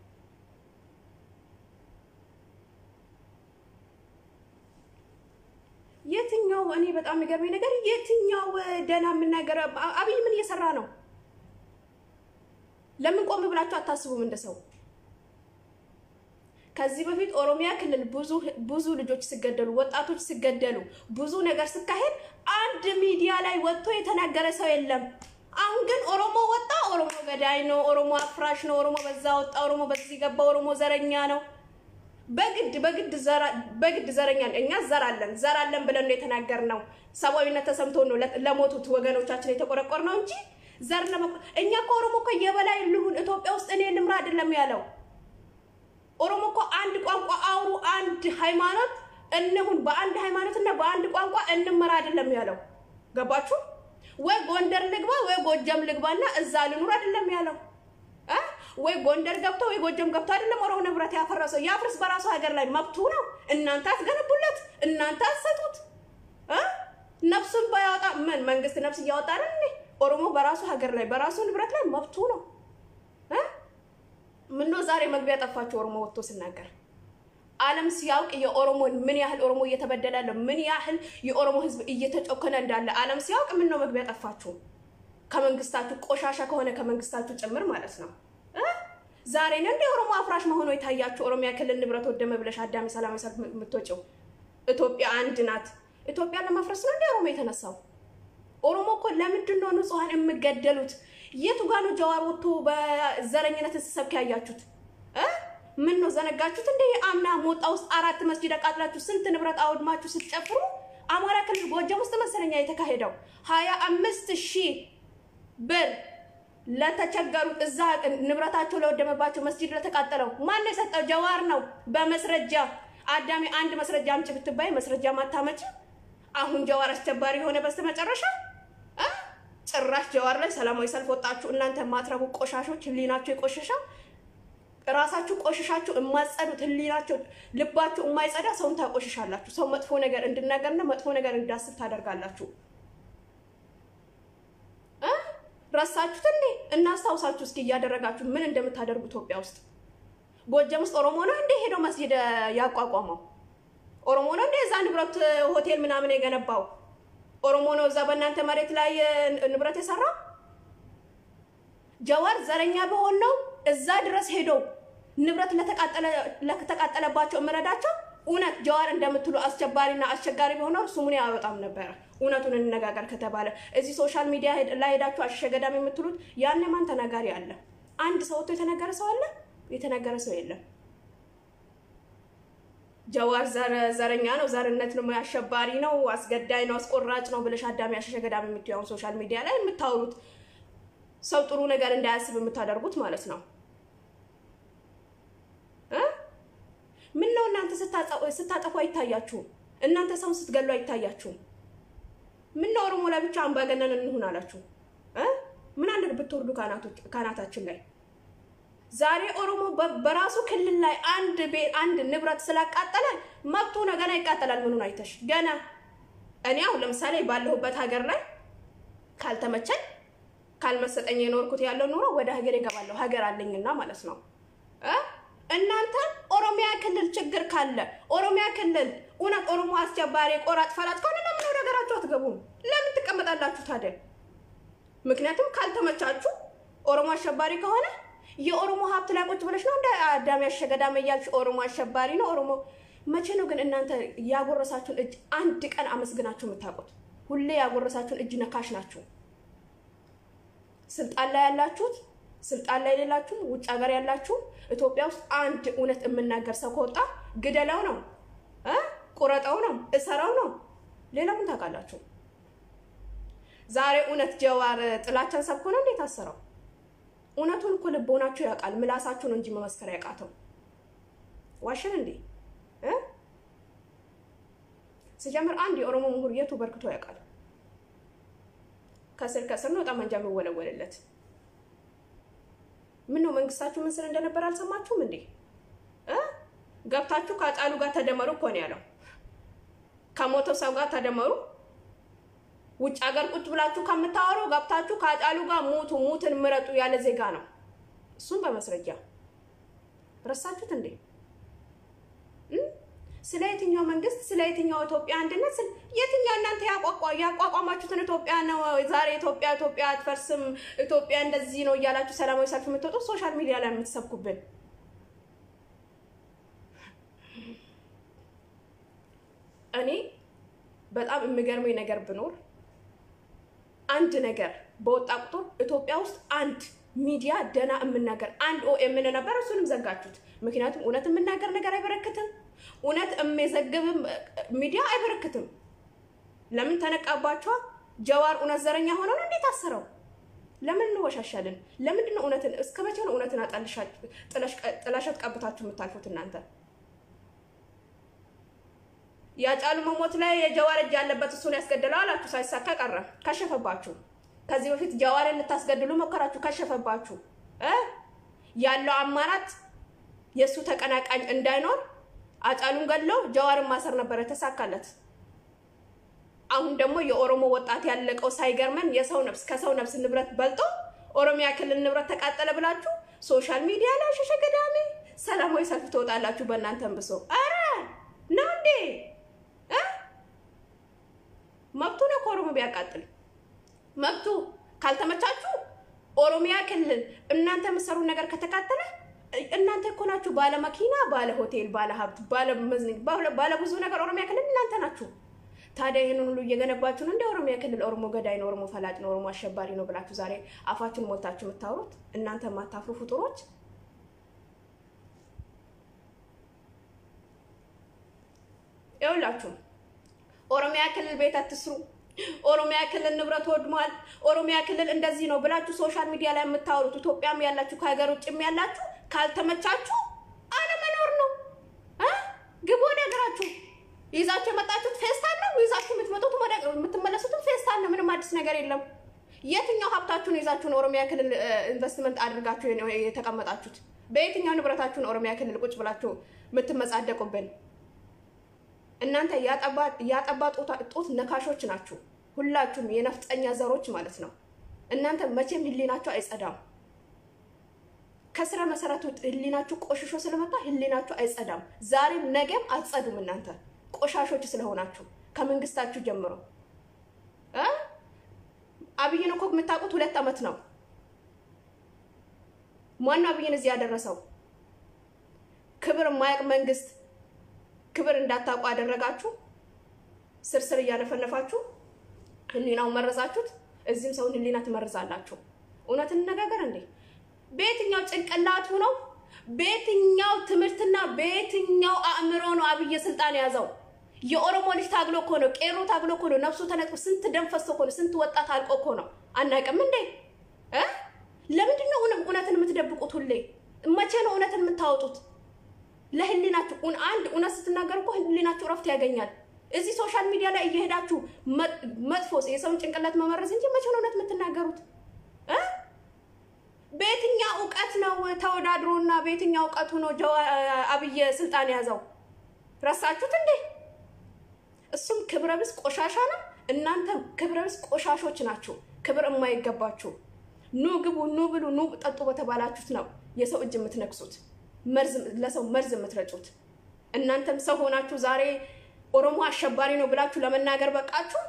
የትኛው እኔ በጣም የሚገርመኝ ነገር የትኛው ደና የምናገር አብይ ምን እየሰራ ነው? ለምን ቆም ብላችሁ አታስቡም እንደሰው? ከዚህ በፊት ኦሮሚያ ክልል ብዙ ልጆች ሲገደሉ ወጣቶች ሲገደሉ ብዙ ነገር ሲካሄድ አንድ ሚዲያ ላይ ወጥቶ የተናገረ ሰው የለም። አሁን ግን ኦሮሞ ወጣ፣ ኦሮሞ ገዳይ ነው፣ ኦሮሞ አፍራሽ ነው፣ ኦሮሞ በዛ ወጣ፣ ኦሮሞ በዚህ ገባ፣ ኦሮሞ ዘረኛ ነው። በግድ ዘረኛ እኛ ዘራለን ብለን ነው የተናገርነው። ሰብአዊነት ተሰምቶ ነው ለሞቱት ወገኖቻችን የተቆረቆር ነው እንጂ ዘር እኛ ኦሮሞ እኮ የበላይ ልሁን ኢትዮጵያ ውስጥ እኔ ልምራ አይደለም ያለው። ኦሮሞ እኮ አንድ ቋንቋ አውሩ፣ አንድ ሃይማኖት እንሁን፣ በአንድ ሃይማኖትና በአንድ ቋንቋ እንመራ አይደለም ያለው። ገባችሁ ወይ? ጎንደር ልግባ ወይ ጎጃም ልግባና እዛ ልኑር አይደለም ያለው። ወይ ጎንደር ገብቶ ወይ ጎጃም ገብቶ አይደለም ኦሮሞ ንብረት ያፈረሰው። ያፍርስ በራሱ ሀገር ላይ መብቱ ነው። እናንተ አትገነቡለት፣ እናንተ አትሰጡት። ነፍሱን ባያወጣ ምን መንግስት ነፍስ እያወጣ አይደል እንዴ? ኦሮሞ በራሱ ሀገር ላይ በራሱ ንብረት ላይ መብቱ ነው። ምን ነው ዛሬ መግቢያ ጠፋችሁ? ኦሮሞ ወጥቶ ሲናገር ዓለም ሲያውቅ የኦሮሞ ምን ያህል ኦሮሞ እየተበደለ ያለው ምን ያህል የኦሮሞ ህዝብ እየተጨቆነ እንዳለ ዓለም ሲያውቅ ምን ነው መግቢያ ጠፋችሁ? ከመንግስታችሁ ቆሻሻ ከሆነ ከመንግስታችሁ ጭምር ማለት ነው። ዛሬ ነው እንደ ኦሮሞ አፍራሽ መሆኑ የታያችሁ? ኦሮሚያ ክልል ንብረት ወደመ ብለሽ አዳሚ ሰላማዊ ሰልፍ የምትወጪው ኢትዮጵያ አንድ ናት። ኢትዮጵያ ለማፍረስ ነው እንደ ኦሮሞ የተነሳው። ኦሮሞ እኮ ለምንድን ነው ንጹሃን የምገደሉት? የቱ ጋር ነው ጀዋር ወጥቶ በዘረኝነት ሲሰብክ ያያችሁት? ምን ነው ዘነጋችሁት እንደ አምና ሞጣ ውስጥ 4 መስጊድ አቃጥላችሁ ስንት ንብረት አውድማችሁ ስትጨፍሩ አማራ ክልል ጎጃም ውስጥ መሰለኛ የተካሄደው 25,000 ብር ለተቸገሩት እዛ ንብረታቸው ለወደመባቸው መስጊድ ለተቃጠለው ማን ነው የሰጠው? ጀዋር ነው በመስረጃ። አዳሚ አንድ መስረጃ አምጪ ብትባይ መስረጃ ማታመጪ። አሁን ጀዋር አስቸባሪ ሆነ በስተመጨረሻ ጭራሽ ጀዋር ላይ ሰላማዊ ሰልፍ ወጣችሁ። እናንተ ማትረቡ ቆሻሾች፣ ህሊናችሁ የቆሸሻው ራሳችሁ ቆሽሻችሁ የማጸዱት ህሊናችሁ ልባችሁ የማይጸዳ ሰውን ታቆሽሻላችሁ። ሰው መጥፎ ነገር እንድናገርና መጥፎ ነገር እንዳስብ ታደርጋላችሁ። ረሳችሁት እንዴ? እናስታውሳችሁ እስኪ እያደረጋችሁ ምን እንደምታደርጉ ኢትዮጵያ ውስጥ። ጎጃም ውስጥ ኦሮሞ ነው እንዴ ሄዶ መስጊድ ያቋቋመው? ኦሮሞ ነው እንዴ እዛ ንብረት ሆቴል ምናምን የገነባው? ኦሮሞ ነው እዛ በእናንተ መሬት ላይ ንብረት የሰራው? ጀዋር ዘረኛ በሆን ነው እዛ ድረስ ሄዶ ንብረት ለተቃጠለባቸው መረዳቸው። እውነት ጀዋር እንደምትሉ አስቸባሪና አስቸጋሪ ቢሆነው ስሙን ያወጣም ነበር። እውነቱን እንነጋገር ከተባለ እዚህ ሶሻል ሚዲያ ላይ ሄዳችሁ አሸገዳም የምትሉት ያኔ ማን ተናጋሪ አለ? አንድ ሰው ወጥቶ የተናገረ ሰው አለ? የተናገረ ሰው የለም። ጀዋር ዘረኛ ነው፣ ዘርነት ነው፣ አሸባሪ ነው፣ አስገዳይ ነው፣ አስቆራጭ ነው ብለሽ አዳሚ አሸገዳም የምትያው ሶሻል ሚዲያ ላይ የምታወሩት ሰው ጥሩ ነገር እንዳያስብ የምታደርጉት ማለት ነው። ምን ነው እናንተ ስታጠፉ አይታያችሁም? እናንተ ሰው ስትገሉ አይታያችሁም? ምን ነው ኦሮሞ ላይ ብቻ አምባገነን እንሁን አላችሁ? ምን አንድ ብትወርዱ ካናታችን ላይ ዛሬ ኦሮሞ በራሱ ክልል ላይ አንድ ንብረት ስላቃጠለ መብቱ ነው ገና ይቃጠላል። ምኑን አይተሽ ገና እኔ አሁን ለምሳሌ ባለሁበት ሀገር ላይ ካልተመቸኝ ካልመሰጠኝ የኖርኩት ያለው ኑሮ ወደ ሀገር ይገባለሁ ሀገር አለኝና ማለት ነው እናንተ ኦሮሚያ ክልል ችግር ካለ ኦሮሚያ ክልል ኡነት ኦሮሞ አስጀባሪ ቆራጥ ፈላጭ ከሆነ ለምን ወደ ሀገራችሁ አትገቡም ለምን ትቀመጣላችሁ ታዲያ ምክንያቱም ካልተመቻችሁ ኦሮሞ አሸባሪ ከሆነ የኦሮሞ ሀብት ላይ ቁጭ ብለሽ ነው እንደ አዳም ያሸገዳም እያልሽ ኦሮሞ አሸባሪ ነው ኦሮሞ መቼ ነው ግን እናንተ ያጎረሳችሁን እጅ አንድ ቀን አመስግናችሁ የምታውቁት ሁሌ ያጎረሳችሁን እጅ ነካሽ ናችሁ ስልጣን ላይ ያላችሁት ስልጣን ላይ ሌላችሁ ውጭ ሀገር ያላችሁ ኢትዮጵያ ውስጥ አንድ እውነት የምናገር ሰው ከወጣ ግደላው ነው ቁረጣው ነው እሰራው ነው ሌላ ምን ታውቃላችሁ ዛሬ እውነት ጀዋር ጥላቻን ሰብኮ ነው እንዴት አሰራው እውነቱን እኮ ልቦናችሁ ያውቃል ምላሳችሁ ነው እንጂ መመስከር ያቃተው ዋሽን እንዴ ሲጀምር አንድ የኦሮሞ ምሁር የቱ በርክቶ ያውቃል ከስር ነው ጠመንጃ የሚወለወለለት ምን ነው መንግስታችሁ ምን ስለ እንደነበር አልሰማችሁም እንዴ ገብታችሁ ካጫሉ ጋር ተደመሩ እኮ ነው ያለው ከሞተው ሰው ጋር ተደመሩ ውጭ ሀገር ቁጭ ብላችሁ ከምታወሩ ገብታችሁ ካጫሉ ጋር ሙትን ምረጡ ያለ ዜጋ ነው እሱን በመስረጃ ረሳችሁት እንዴ ስለ የትኛው መንግስት ስለ የትኛው ኢትዮጵያ አንድነት የትኛው እናንተ ያቋቋማችሁትን ኢትዮጵያ ነው ዛሬ ኢትዮጵያ አትፈርስም ኢትዮጵያ እንደዚህ ነው ያላችሁ ሰላማዊ ሰልፍ የምትወጡ ሶሻል ሚዲያ ላይ የምትሰብኩብን እኔ በጣም የሚገርመኝ ነገር ብኖር አንድ ነገር በወጣ ቁጥር ኢትዮጵያ ውስጥ አንድ ሚዲያ ደና የምናገር አንድ ኦኤም ነበር እሱንም ዘጋችሁት ምክንያቱም እውነት የምናገር ነገር አይበረክትም እውነት የሚዘግብ ሚዲያ አይበረክትም ለምን ተነቃባችሁ ጀዋር እውነት ዘረኛ ሆኖ ነው እንዴት አሰረው ለምን ነው ወሻሻልን ለምን ነው እውነትን እስከመቼ ነው እውነትን ጥላሸት ቀብታችሁ የምታልፉት እናንተ ያጫሉ መሞት ላይ የጀዋር እጅ ያለበት እሱን ያስገደለው አላችሁ ሳይሳካ ቀረ ከሸፈባችሁ ከዚህ በፊት ጀዋርን ልታስገድሉ መከራችሁ ከሸፈባችሁ ያለው አማራጭ የሱ ተቀናቃኝ እንዳይኖር አጫሉን ገድለው ጀዋርን ማሰር ነበር ተሳካለት አሁን ደግሞ የኦሮሞ ወጣት ያለቀው ሳይገርመን የሰው ነፍስ ከሰው ነፍስ ንብረት በልጦ ኦሮሚያ ክልል ንብረት ተቃጠለ ብላችሁ ሶሻል ሚዲያ ላይ ሸሸገዳሚ ሰላማዊ ሰልፍ ተወጣላችሁ በእናንተም ብሶ አረ ነው እንዴ መብቱ ነው ኦሮሞ ቢያቃጥል መብቱ ካልተመቻችሁ ኦሮሚያ ክልል እናንተ መሰሩ ነገር ከተቃጠለ እናንተ እኮ ናችሁ ባለ መኪና ባለ ሆቴል ባለ ሀብት ባለ መዝነግ ባለ ብዙ ነገር ኦሮሚያ ክልል እናንተ ናችሁ ታዲያ ይሄንን ሁሉ እየገነባችሁ ነው እንደ ኦሮሚያ ክልል ኦሮሞ ገዳይ ነው ኦሮሞ ፈላጭ ነው ኦሮሞ አሸባሪ ነው ብላችሁ ዛሬ አፋችሁን ሞልታችሁ የምታወሩት እናንተ ማታፍሩ ፍጡሮች ይኸውላችሁ ኦሮሚያ ክልል ቤት አትስሩ ኦሮሚያ ክልል ንብረት ወድሟል ኦሮሚያ ክልል እንደዚህ ነው ብላችሁ ሶሻል ሚዲያ ላይ የምታወሩት ኢትዮጵያም ያላችሁ ከሀገር ውጭም ያላችሁ ካልተመቻችሁ አለመኖር ነው ግቡ ነገራችሁ ይዛችሁ የመጣችሁት ፌስታል ነው ይዛችሁ የምትመጡት የምትመለሱት ፌስታል ነው ምንም አዲስ ነገር የለም የትኛው ሀብታችሁን ይዛችሁ ኦሮሚያ ክልል ኢንቨስትመንት አድርጋችሁ የተቀመጣችሁት በየትኛው ንብረታችሁን ኦሮሚያ ክልል ቁጭ ብላችሁ የምትመጻደቁብን እናንተ ያጠባ ጡት ነካሾች ናችሁ ሁላችሁም የነፍጠኛ ዘሮች ማለት ነው እናንተ መቼም ህሊናችሁ አይጸዳም ከስራ መሰረቱ ህሊናችሁ ቆሽሾ ስለመጣ ህሊናችሁ አይጸዳም ዛሬም ነገም አትጸዱም እናንተ ቆሻሾች ስለሆናችሁ ከመንግስታችሁ ጀምሮ አብይን እኮ የምታውቁት 2 አመት ነው ማን ነው አብይን እዚህ ያደረሰው ክብር ማያቅ መንግስት ክብር እንዳታውቁ አደረጋችሁ ስርስር ያለፈነፋችሁ ህሊናው መረዛችሁት እዚህም ሰውን ህሊና ትመርዛላችሁ እውነትን ነገር እንዴ በየትኛው ጭንቅላቱ ነው በየትኛው ትምርትና በየትኛው አእምሮ ነው አብይ ስልጣን ያዘው የኦሮሞ ልጅ ታግሎ እኮ ነው ቄሮ ታግሎ እኮ ነው ነፍሱ ተነጥቆ ስንት ደም ፈሶ እኮ ነው ስንት ወጣት አልቆ እኮ ነው አናቀም እንዴ ለምንድን ነው እውነትን የምትደብቁት ሁሌ መቼ ነው እውነትን የምታወጡት ለህሊናችሁ አንድ እውነት ስትናገሩ እኮ ህሊናችሁ ረፍት ያገኛል እዚህ ሶሻል ሚዲያ ላይ እየሄዳችሁ መጥፎስ የሰውን ጭንቅላት መመረዝ እንጂ መቼ ነው እውነት የምትናገሩት በየትኛው ዕውቀት ነው ተወዳድሮና በየትኛው ዕውቀቱ ነው አብይ ስልጣን ያዘው ረሳችሁት እንዴ እሱም ክብረብስ ቆሻሻ ነው እናንተ ክብረብስ ቆሻሾች ናችሁ ክብር የማይገባችሁ ኑ ግቡ ኑ ብሉ ኑ ጠጡ በተባላችሁት ነው የሰው እጅ የምትነክሱት መርዝ ለሰው መርዝ የምትረጩት እናንተም ሰው ሆናችሁ ዛሬ ኦሮሞ አሸባሪ ነው ብላችሁ ለመናገር በቃችሁ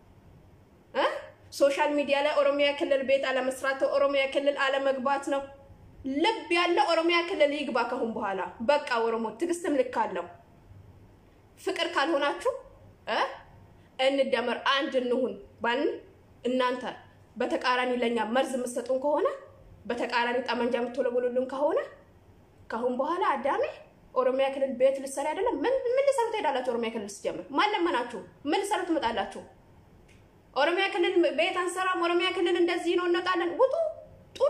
ሶሻል ሚዲያ ላይ ኦሮሚያ ክልል ቤት አለመስራት ኦሮሚያ ክልል አለመግባት ነው ልብ ያለ ኦሮሚያ ክልል ይግባ ከሁን በኋላ በቃ ኦሮሞ ትግስትም ልካለው ፍቅር ካልሆናችሁ እንደመር አንድ እንሁን ባን እናንተ በተቃራኒ ለኛ መርዝ መስጠቱን ከሆነ በተቃራኒ ጠመንጃ የምትወለወሉልን ከሆነ ከሁን በኋላ አዳሜ ኦሮሚያ ክልል ቤት ልሰራ አይደለም ምን ልሰሩት ሄዳላችሁ ኦሮሚያ ክልል ሲጀምር ማለመናችሁ ምን ልሰሩት መጣላችሁ ኦሮሚያ ክልል ቤት አንሰራም ኦሮሚያ ክልል እንደዚህ ነው እንጣለን ውጡ ጥሩ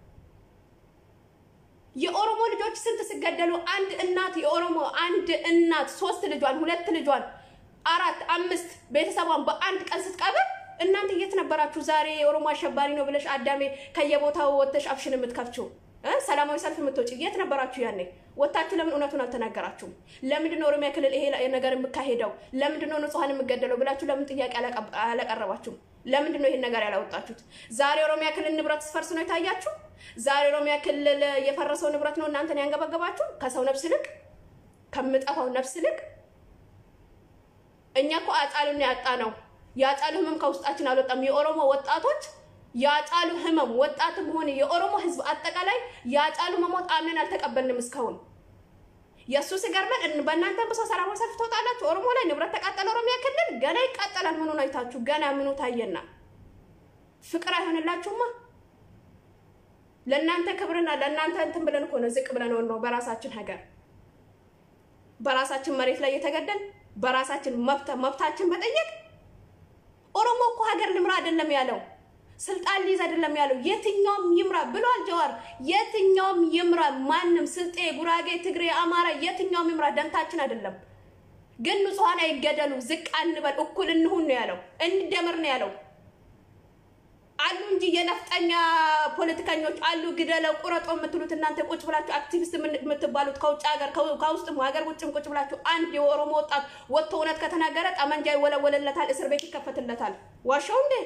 የኦሮሞ ልጆች ስንት ሲገደሉ አንድ እናት የኦሮሞ አንድ እናት 3 ልጇን 2 ልጇን 4 5 ቤተሰቧን በአንድ ቀን ስትቀብር እናንተ የት ነበራችሁ ዛሬ የኦሮሞ አሸባሪ ነው ብለሽ አዳሜ ከየቦታው ወጥተሽ አፍሽን የምትከፍቺው ሰላማዊ ሰልፍ የምትወጪ የት ነበራችሁ ያኔ ወጣችሁ ለምን እውነቱን አልተናገራችሁም ለምንድን ነው ኦሮሚያ ክልል ይሄ ነገር የምካሄደው ለምንድን ነው ንጹሃን የምገደለው ብላችሁ ለምን ጥያቄ አላቀረባችሁም ለምንድን ነው ይሄን ነገር ያላወጣችሁት ዛሬ ኦሮሚያ ክልል ንብረት ስፈርስ ነው የታያችሁ ዛሬ ኦሮሚያ ክልል የፈረሰው ንብረት ነው እናንተን ያንገበገባችሁ ከሰው ነፍስ ልቅ ከምጠፋው ነፍስ ልቅ እኛ እኮ አጣሉን ያጣ ነው ያጣሉ ህመም ከውስጣችን አልወጣም የኦሮሞ ወጣቶች ያጣሉ ህመም ወጣትም ሆነ የኦሮሞ ህዝብ አጠቃላይ ያጣሉ መሞት አምነን አልተቀበልንም እስካሁን የሱ ሲገርመን በእናንተ በሰው ሰላማዊ ሰልፍ ተወጣላችሁ ኦሮሞ ላይ ንብረት ተቃጠለ ኦሮሚያ ክልል ገና ይቃጠላል ምኑ ነው አይታችሁ ገና ምኑ ታየና ፍቅር አይሆንላችሁማ ለእናንተ ክብርና ለእናንተ እንትን ብለን እኮ ነው ዝቅ ብለን ነው በራሳችን ሀገር በራሳችን መሬት ላይ የተገደል በራሳችን መብታችን መጠየቅ ኦሮሞ እኮ ሀገር ልምራ አይደለም ያለው ስልጣን ሊይዝ አይደለም ያለው የትኛውም ይምራ ብሏል ጀዋር የትኛውም ይምራ ማንንም ስልጤ ጉራጌ ትግሬ አማራ የትኛውም ይምራ ደንታችን አይደለም ግን ንጹሃን አይገደሉ ዝቅ አንበል እኩል እንሁን ነው ያለው እንደመር ነው ያለው አሉ እንጂ የነፍጠኛ ፖለቲከኞች አሉ ግደለው ቁረጦ የምትሉት እናንተ ቁጭ ብላችሁ አክቲቪስት የምትባሉት ከውጭ ሀገር ከውስጥም ሀገር ውጭም ቁጭ ብላችሁ አንድ የኦሮሞ ወጣት ወጥቶ እውነት ከተናገረ ጠመንጃ ይወለወለለታል እስር ቤት ይከፈትለታል ዋሻው እንዴ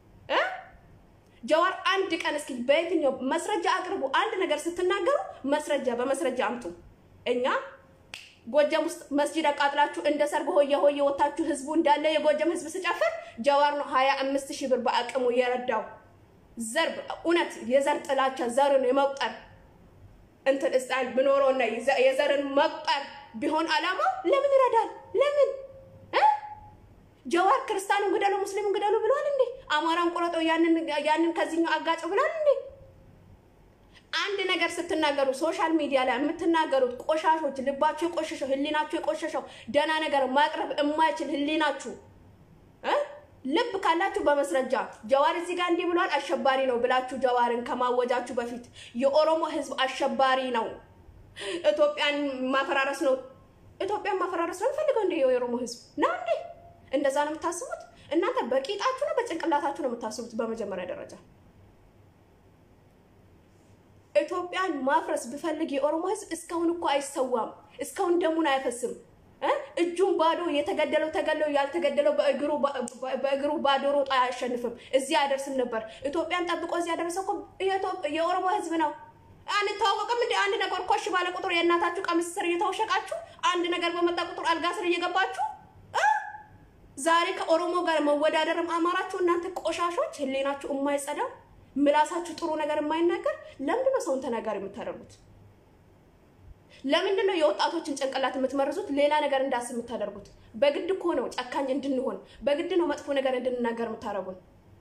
ጀዋር አንድ ቀን እስኪ በየትኛው መስረጃ አቅርቡ አንድ ነገር ስትናገሩ መስረጃ በመስረጃ አምጡ እኛ ጎጃም ውስጥ መስጂድ አቃጥላችሁ እንደ ሰርግ ሆየ ወጣችሁ ህዝቡ እንዳለ የጎጃም ህዝብ ሲጨፍር ጀዋር ነው 25000 ብር በአቅሙ የረዳው ዘርብ እውነት የዘር ጥላቻ ዘርን የመቁጠር እንትን እስታል ብኖሮና የዘርን መቁጠር ቢሆን አላማ ለምን ይረዳል ለምን ጀዋር ክርስቲያኑን ግደሉ ሙስሊሙን ግደሉ ብሏል እንዴ አማራን ቆረጠው ያንን ከዚህኛው አጋጭ ብሏል እንዴ አንድ ነገር ስትናገሩ ሶሻል ሚዲያ ላይ የምትናገሩት ቆሻሾች ልባችሁ ቆሽሸው ህሊናችሁ ቆሽሸው ደና ነገር ማቅረብ የማይችል ህሊናችሁ ልብ ካላችሁ በመስረጃ ጀዋር እዚህ ጋር እንዲ ብሏል አሸባሪ ነው ብላችሁ ጀዋርን ከማወጃችሁ በፊት የኦሮሞ ህዝብ አሸባሪ ነው ኢትዮጵያን ማፈራረስ ነው ፈልገው እንደ የኦሮሞ ህዝብ ነው እንዴ እንደዛ ነው የምታስቡት እናንተ በቂጣችሁ ነው በጭንቅላታችሁ ነው የምታስቡት በመጀመሪያ ደረጃ ኢትዮጵያን ማፍረስ ቢፈልግ የኦሮሞ ህዝብ እስካሁን እኮ አይሰዋም እስካሁን ደሙን አይፈስም እጁን ባዶ የተገደለው ተገለው ያልተገደለው በእግሩ ባዶ ሮጣ አያሸንፍም እዚህ አደርስም ነበር ኢትዮጵያን ጠብቆ እዚህ አደረሰው የኦሮሞ ህዝብ ነው አንታወቅም እንደ አንድ ነገር ኮሽ ባለ ቁጥር የእናታችሁ ቀምስ ስር እየተወሸቃችሁ አንድ ነገር በመጣ ቁጥር አልጋ ስር እየገባችሁ ዛሬ ከኦሮሞ ጋር መወዳደርም አማራችሁ እናንተ ቆሻሾች ህሊናችሁ የማይጸዳ ምላሳችሁ ጥሩ ነገር የማይናገር ለምንድን ነው ሰውን ተናጋሪ የምታደርጉት ለምንድን ነው የወጣቶችን ጭንቅላት የምትመርዙት ሌላ ነገር እንዳስብ የምታደርጉት በግድ እኮ ነው ጫካኝ እንድንሆን በግድ ነው መጥፎ ነገር እንድንናገር የምታረጉን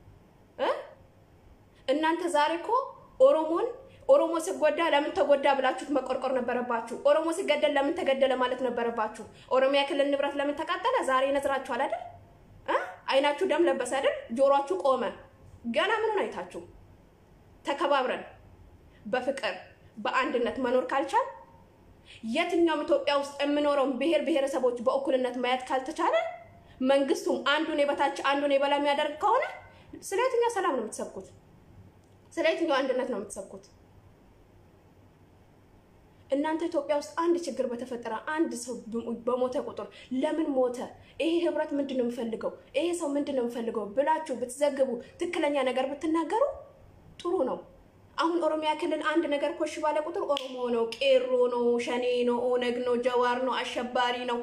እናንተ ዛሬ እኮ ኦሮሞ ሲጎዳ ለምን ተጎዳ ብላችሁ መቆርቆር ነበረባችሁ ኦሮሞ ሲገደል ለምን ተገደለ ማለት ነበረባችሁ ኦሮሚያ ክልል ንብረት ለምን ተቃጠለ ዛሬ ነዝራችኋል አይደል አይናችሁ ደም ለበሰ አይደል ጆሮአችሁ ቆመ ገና ምኑን አይታችሁ ተከባብረን በፍቅር በአንድነት መኖር ካልቻል የትኛውም ኢትዮጵያ ውስጥ የምኖረው ብሔር ብሔረሰቦች በእኩልነት ማየት ካልተቻለ መንግስቱም አንዱን የበታች አንዱን የበላይ የሚያደርግ ከሆነ ስለየትኛው ሰላም ነው የምትሰብኩት ስለየትኛው አንድነት ነው የምትሰብኩት እናንተ ኢትዮጵያ ውስጥ አንድ ችግር በተፈጠረ አንድ ሰው በሞተ ቁጥር ለምን ሞተ ይሄ ህብረት ምንድነው የሚፈልገው ይሄ ሰው ምንድነው የሚፈልገው ብላችሁ ብትዘግቡ ትክክለኛ ነገር ብትናገሩ ጥሩ ነው አሁን ኦሮሚያ ክልል አንድ ነገር ኮሽ ባለ ቁጥር ኦሮሞ ነው ቄሮ ነው ሸኔ ነው ኦነግ ነው ጀዋር ነው አሸባሪ ነው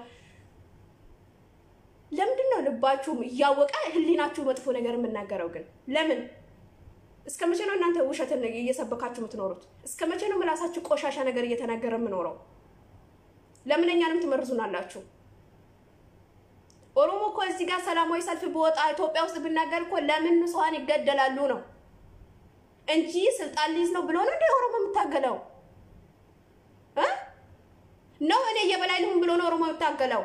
ለምንድነው ልባችሁ ያወቀ ህሊናችሁ መጥፎ ነገር የምናገረው ግን ለምን እስከመቼ ነው እናንተ ውሸትን እየሰበካችሁ የምትኖሩት እስከመቼ ነው ምላሳችሁ ቆሻሻ ነገር እየተናገረ የምኖረው ለምን እኛንም ትመርዙናላችሁ ኦሮሞ እኮ እዚህ ጋር ሰላማዊ ሰልፍ በወጣ ኢትዮጵያ ውስጥ ብናገር እኮ ለምን ንጹሃን ይገደላሉ ነው እንጂ ስልጣን ሊዝ ነው ብሎ ነው እንደ ኦሮሞ የምታገለው ነው እኔ የበላይ ልሁን ብሎ ነው ኦሮሞ የምታገለው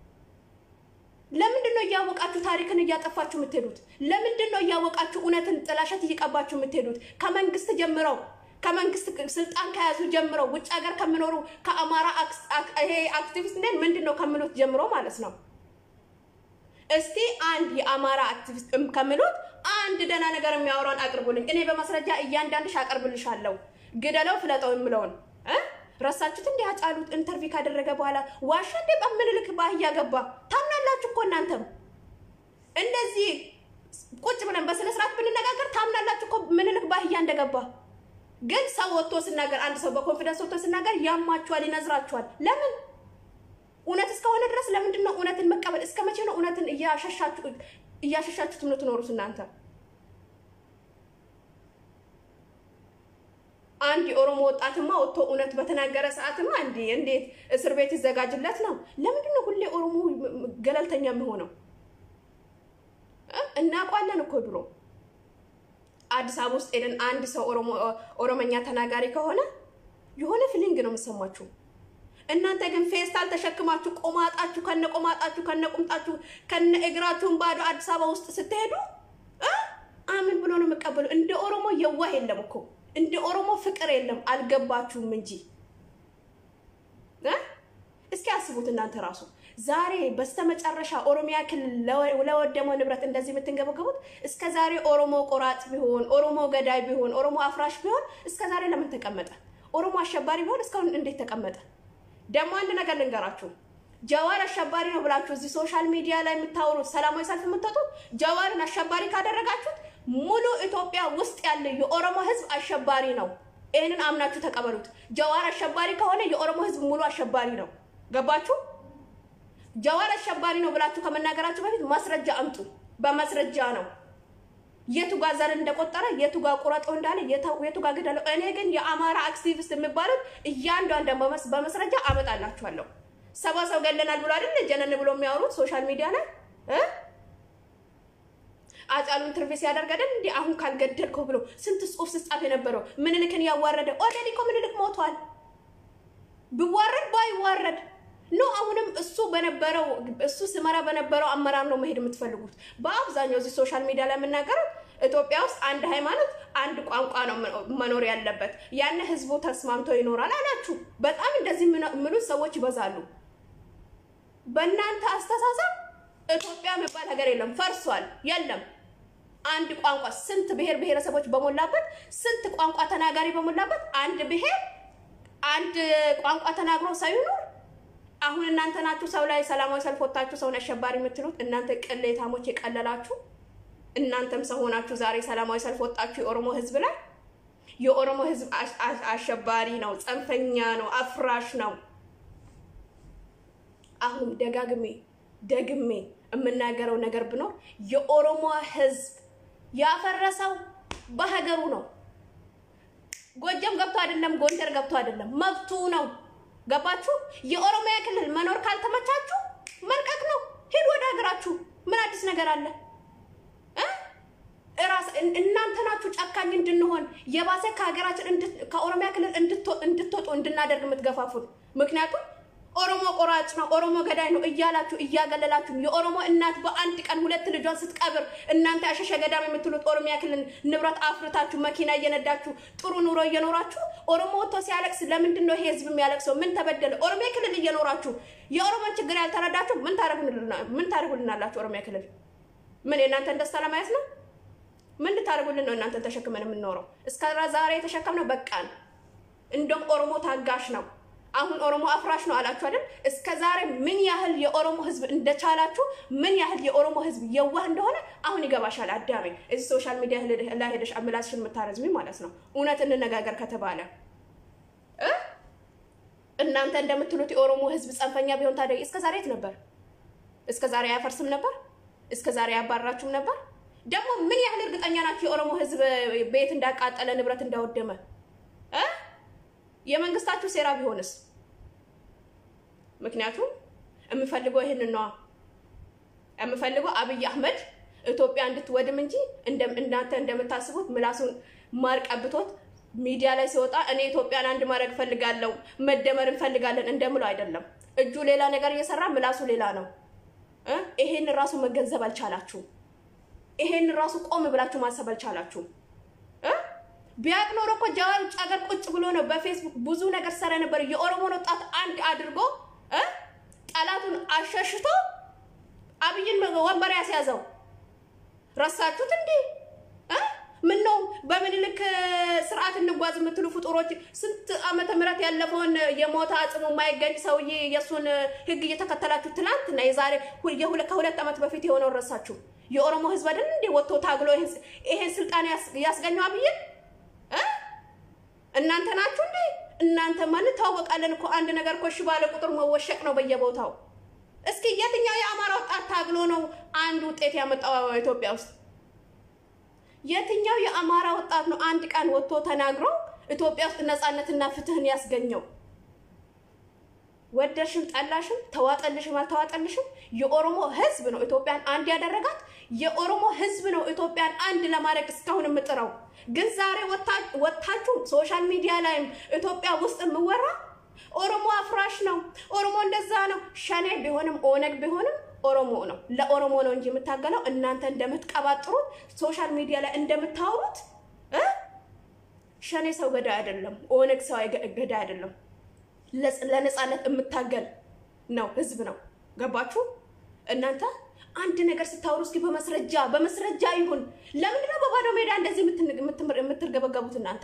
ለምንድነው ያወቃችሁ ታሪክን ያጠፋችሁ የምትሄዱት ለምንድነው ያወቃችሁ እውነትን ጥላሸት እየቀባችሁ የምትሄዱት ከመንግስት ጀምረው ከመንግስት ስልጣን ከያዙ ጀምረው ውጭ ሀገር ከመኖሩ ከአማራ አክቲቪስት ነን ምንድነው ከመሉት ጀምሮ ማለት ነው እስቲ አንድ የአማራ አክቲቪስት ከመሉት አንድ ደና ነገር የሚያወራን አቅርቡልኝ እኔ በማስረጃ እያንዳንድሽ አቀርብልሻለሁ ግደለው ፍለጠው የምለውን ረሳችሁት እንዴ አጫሉት ኢንተርቪው ካደረገ በኋላ ዋሸንዴ በመልልክ ባህያ ገባ ታምናላችሁ እኮ እናንተም እንደዚህ ቁጭ ብለን በስነ ስርዓት ብንነጋገር ታምናላችሁ እኮ ምንልክ ባህያ እንደገባ ግን ሰው ወጥቶ ሲናገር አንድ ሰው በኮንፊደንስ ወጥቶ ሲናገር ያማችኋል ይነዝራችኋል ለምን እውነት እስከሆነ ድረስ ለምንድነው እውነትን መቀበል እስከመቼ ነው እውነትን እያሸሻችሁት የምትኖሩት እናንተ አንድ የኦሮሞ ወጣትማ ወጥቶ እውነት በተናገረ ሰዓትማ እንዴት እስር ቤት ይዘጋጅለት ነው ለምንድነው ሁሌ ኦሮሞ ገለልተኛ የሚሆነው እናቋለን እኮ ድሮ አዲስ አበባ ውስጥ ሄደን አንድ ሰው ኦሮሞኛ ተናጋሪ ከሆነ የሆነ ፊሊንግ ነው የምሰማችሁ እናንተ ግን ፌስታል ተሸክማችሁ ቆማጣችሁ ከነቁምጣችሁ ከነእግራችሁን ባዶ አዲስ አበባ ውስጥ ስትሄዱ አምን ብሎ ነው መቀበሉ እንደ ኦሮሞ የዋህ የለም እኮ እንደ ኦሮሞ ፍቅር የለም አልገባችሁም እንጂ እስኪ አስቡት እናንተ ራሱ ዛሬ በስተመጨረሻ ኦሮሚያ ክልል ለወደመው ንብረት እንደዚህ የምትንገበገቡት እስከ ዛሬ ኦሮሞ ቆራጥ ቢሆን ኦሮሞ ገዳይ ቢሆን ኦሮሞ አፍራሽ ቢሆን እስከ ዛሬ ለምን ተቀመጠ ኦሮሞ አሸባሪ ቢሆን እስካሁን እንዴት ተቀመጠ ደሞ አንድ ነገር ልንገራችሁ ጀዋር አሸባሪ ነው ብላችሁ እዚህ ሶሻል ሚዲያ ላይ የምታወሩት ሰላማዊ ሰልፍ የምትወጡት ጀዋርን አሸባሪ ካደረጋችሁት ሙሉ ኢትዮጵያ ውስጥ ያለ የኦሮሞ ህዝብ አሸባሪ ነው እኔን አምናችሁ ተቀበሉት ጀዋር አሸባሪ ከሆነ የኦሮሞ ህዝብ ሙሉ አሸባሪ ነው ገባችሁ ጀዋር አሸባሪ ነው ብላችሁ ከመናገራችሁ በፊት ማስረጃ አምጡ በማስረጃ ነው የቱ ጋር ዘር እንደቆጠረ የቱ ጋር ቁራጦ እንዳለ የቱ ጋር ገደለው እኔ ግን የአማራ አክቲቪስት የሚባሉት እያንዳንዱ በማስረጃ አመጣላችኋለሁ ሰባ ሰው ገለናል ብሎ አይደል ጀነን ብሎ የሚያወሩት ሶሻል ሚዲያ ላይ አጫሉ ኢንተርቪው ያደርጋደን እንዴ አሁን ካልገደልከው ብሎ ስንት ጽሁፍ ሲጻፍ የነበረው ምንልክን ያዋረደ ኦልሬዲ እኮ ምንልክ ሞቷል ቢዋረድ ባይዋረድ ነው አሁንም እሱ ስመራ በነበረው አመራር ነው መሄድ የምትፈልጉት በአብዛኛው እዚህ ሶሻል ሚዲያ ላይ መናገር ኢትዮጵያ ውስጥ አንድ ሃይማኖት አንድ ቋንቋ ነው መኖር ያለበት ያነ ህዝቡ ተስማምቶ ይኖራል አላችሁ በጣም እንደዚህ ምኑ ሰዎች ይበዛሉ በእናንተ አስተሳሰብ ኢትዮጵያ መባል ሀገር የለም ፈርሷል የለም አንድ ቋንቋ ስንት ብሔረሰቦች በመላበት ስንት ቋንቋ ተናጋሪ በመላበት አንድ ብሔር አንድ ቋንቋ ተናግሮ ሳይኖር አሁን እናንተ ናችሁ ሰው ላይ ሰላማዊ ሰልፍ ወጣችሁ ሰውን አሸባሪ የምትሉት እናንተ ቅሌታሞች የቀለላችሁ እናንተም ሰው ሆናችሁ ዛሬ ሰላማዊ ሰልፍ ወጣችሁ የኦሮሞ ህዝብ ላይ የኦሮሞ ህዝብ አሸባሪ ነው ጸንፈኛ ነው አፍራሽ ነው አሁን ደግሜ የምናገረው ነገር ብኖር የኦሮሞ ህዝብ ያፈረሰው በሀገሩ ነው ጎጃም ገብቶ አይደለም ጎንደር ገብቶ አይደለም መብቱ ነው ገባችሁ የኦሮሚያ ክልል መኖር ካልተመቻችሁ መልቀቅ ነው ሄድ ወደ ሀገራችሁ ምን አዲስ ነገር አለ እናንተ ናችሁ ጫካኝ እንድንሆን የባሰ ከሀገራችን ከኦሮሚያ ክልል እንድትወጡ እንድናደርግ የምትገፋፉን ምክንያቱም ኦሮሞ ቆራጭ ነው ኦሮሞ ገዳይ ነው እያላችሁ እያገለላችሁ የኦሮሞ እናት በአንድ ቀን ሁለት ልጇን ስትቀብር እናንተ አሸሸ ገዳም የምትሉት ኦሮሚያ ክልል ንብረት አፍርታችሁ መኪና እየነዳችሁ ጥሩ ኑሮ እየኖራችሁ ኦሮሞ ወጥቶ ሲያለቅስ ለምንድን ነው ይሄ ህዝብ የሚያለቅሰው ምን ተበደለ ኦሮሚያ ክልል እየኖራችሁ የኦሮሞን ችግር ያልተረዳችሁ ምን ታደርጉልናላችሁ ኦሮሚያ ክልል ምን እናንተ እንደስተላ ማየት ነው ምን ታደርጉልን ነው እናንተ ተሸክመን የምንኖረው እስከ ዛሬ ተሸከምነው በቃን እንደም ኦሮሞ ታጋሽ ነው አሁን ኦሮሞ አፍራሽ ነው አላችሁ አይደል? እስከ ዛሬ ምን ያህል የኦሮሞ ህዝብ እንደቻላችሁ ምን ያህል የኦሮሞ ህዝብ የዋህ እንደሆነ አሁን ይገባሻል አዳሜ። እዚህ ሶሻል ሚዲያ ላይ ሄደሽ አምላስሽን የምታረዝሚ ማለት ነው። እውነት እንነጋገር ከተባለ እናንተ እንደምትሉት የኦሮሞ ህዝብ ጸንፈኛ ቢሆን ታዲያ እስከ ዛሬ የት ነበር? እስከ ዛሬ አያፈርስም ነበር? እስከ ዛሬ ያባራችሁም ነበር? ደግሞ ምን ያህል እርግጠኛ ናችሁ የኦሮሞ ህዝብ ቤት እንዳቃጠለ ንብረት እንዳወደመ? የመንግስታችሁ ሴራ ቢሆንስ? ምክንያቱም የምፈልገው ይሄንን ነው። የምፈልገው አብይ አህመድ ኢትዮጵያ እንድትወድም እንጂ እናንተ እንደምታስቡት ምላሱን ማርቀብቶት ሚዲያ ላይ ሲወጣ እኔ ኢትዮጵያን አንድ ማድረግ ፈልጋለሁ መደመር እንፈልጋለን እንደምለው አይደለም። እጁ ሌላ ነገር እየሰራ ምላሱ ሌላ ነው። ይሄን ራሱ መገንዘብ አልቻላችሁ። ይሄን ራሱ ቆም ብላችሁ ማሰብ አልቻላችሁ። ቢያቅ ኖሮ እኮ ጃዋር ውጭ ሀገር ቁጭ ብሎ ነው በፌስቡክ ብዙ ነገር ሰራ ነበር። የኦሮሞን ወጣት አንድ አድርጎ ጠላቱን አሸሽቶ አብይን ወንበር ያስያዘው ረሳችሁት እንዴ? ምን ነው በምንልክ ስርዓት እንጓዝ የምትሉ ፍጡሮች ስንት ዓመተ ምህረት ያለፈውን የሞታ አጽሙ ማይገኝ ሰውዬ የሱን ህግ እየተከተላችሁ ትላንትና የዛሬ ከሁለት ዓመት በፊት የሆነው ረሳችሁ? የኦሮሞ ህዝብ አይደል እንዴ ወጥቶ ታግሎ ይሄን ስልጣን ያስገኘው አብይን? እናንተ ናችሁ እንዴ? እናንተ ማን ታወቃለን እኮ አንድ ነገር ኮሽ ባለ ቁጥር መወሸቅ ነው በየቦታው። እስኪ የትኛው የአማራ ወጣት ታግሎ ነው አንድ ውጤት ያመጣው ኢትዮጵያ ውስጥ? የትኛው የአማራ ወጣት ነው አንድ ቀን ወጥቶ ተናግሮ ኢትዮጵያ ውስጥ ነፃነትና ፍትህን ያስገኘው? ወደሽም ጠላሽም ተዋጠልሽም አልተዋጠልሽም የኦሮሞ ህዝብ ነው ኢትዮጵያን አንድ ያደረጋት። የኦሮሞ ህዝብ ነው ኢትዮጵያን አንድ ለማድረግ እስካሁን የምጥረው። ግን ዛሬ ወጣችሁ ሶሻል ሚዲያ ላይም ኢትዮጵያ ውስጥ የምወራ ኦሮሞ አፍራሽ ነው፣ ኦሮሞ እንደዛ ነው። ሸኔ ቢሆንም ኦነግ ቢሆንም ኦሮሞ ነው፣ ለኦሮሞ ነው እንጂ የምታገለው እናንተ እንደምትቀባጥሩት ሶሻል ሚዲያ ላይ እንደምታወሩት ሸኔ ሰው ገዳይ አይደለም፣ ኦነግ ሰው ገዳይ አይደለም። ለነፃነት የምታገል ነው ህዝብ ነው። ገባችሁ? እናንተ አንድ ነገር ስታወሩ እስኪ በመስረጃ ይሁን። ለምንድን ነው በባዶ ሜዳ እንደዚህ የምትርገበገቡት እናንተ?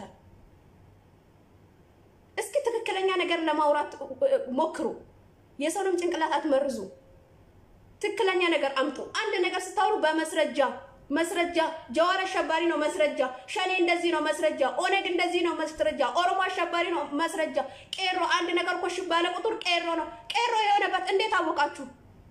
እስኪ ትክክለኛ ነገር ለማውራት ሞክሩ። የሰውንም ጭንቅላት አትመርዙ። ትክክለኛ ነገር አምጡ። አንድ ነገር ስታወሩ መስረጃ ጀዋር አሸባሪ ነው መስረጃ፣ ሸኔ እንደዚህ ነው መስረጃ፣ ኦነግ እንደዚህ ነው መስረጃ፣ ኦሮሞ አሸባሪ ነው መስረጃ። ቄሮ አንድ ነገር ኮሽ ባለ ቁጥር ቄሮ ነው። ቄሮ የሆነበት እንዴት አወቃችሁ?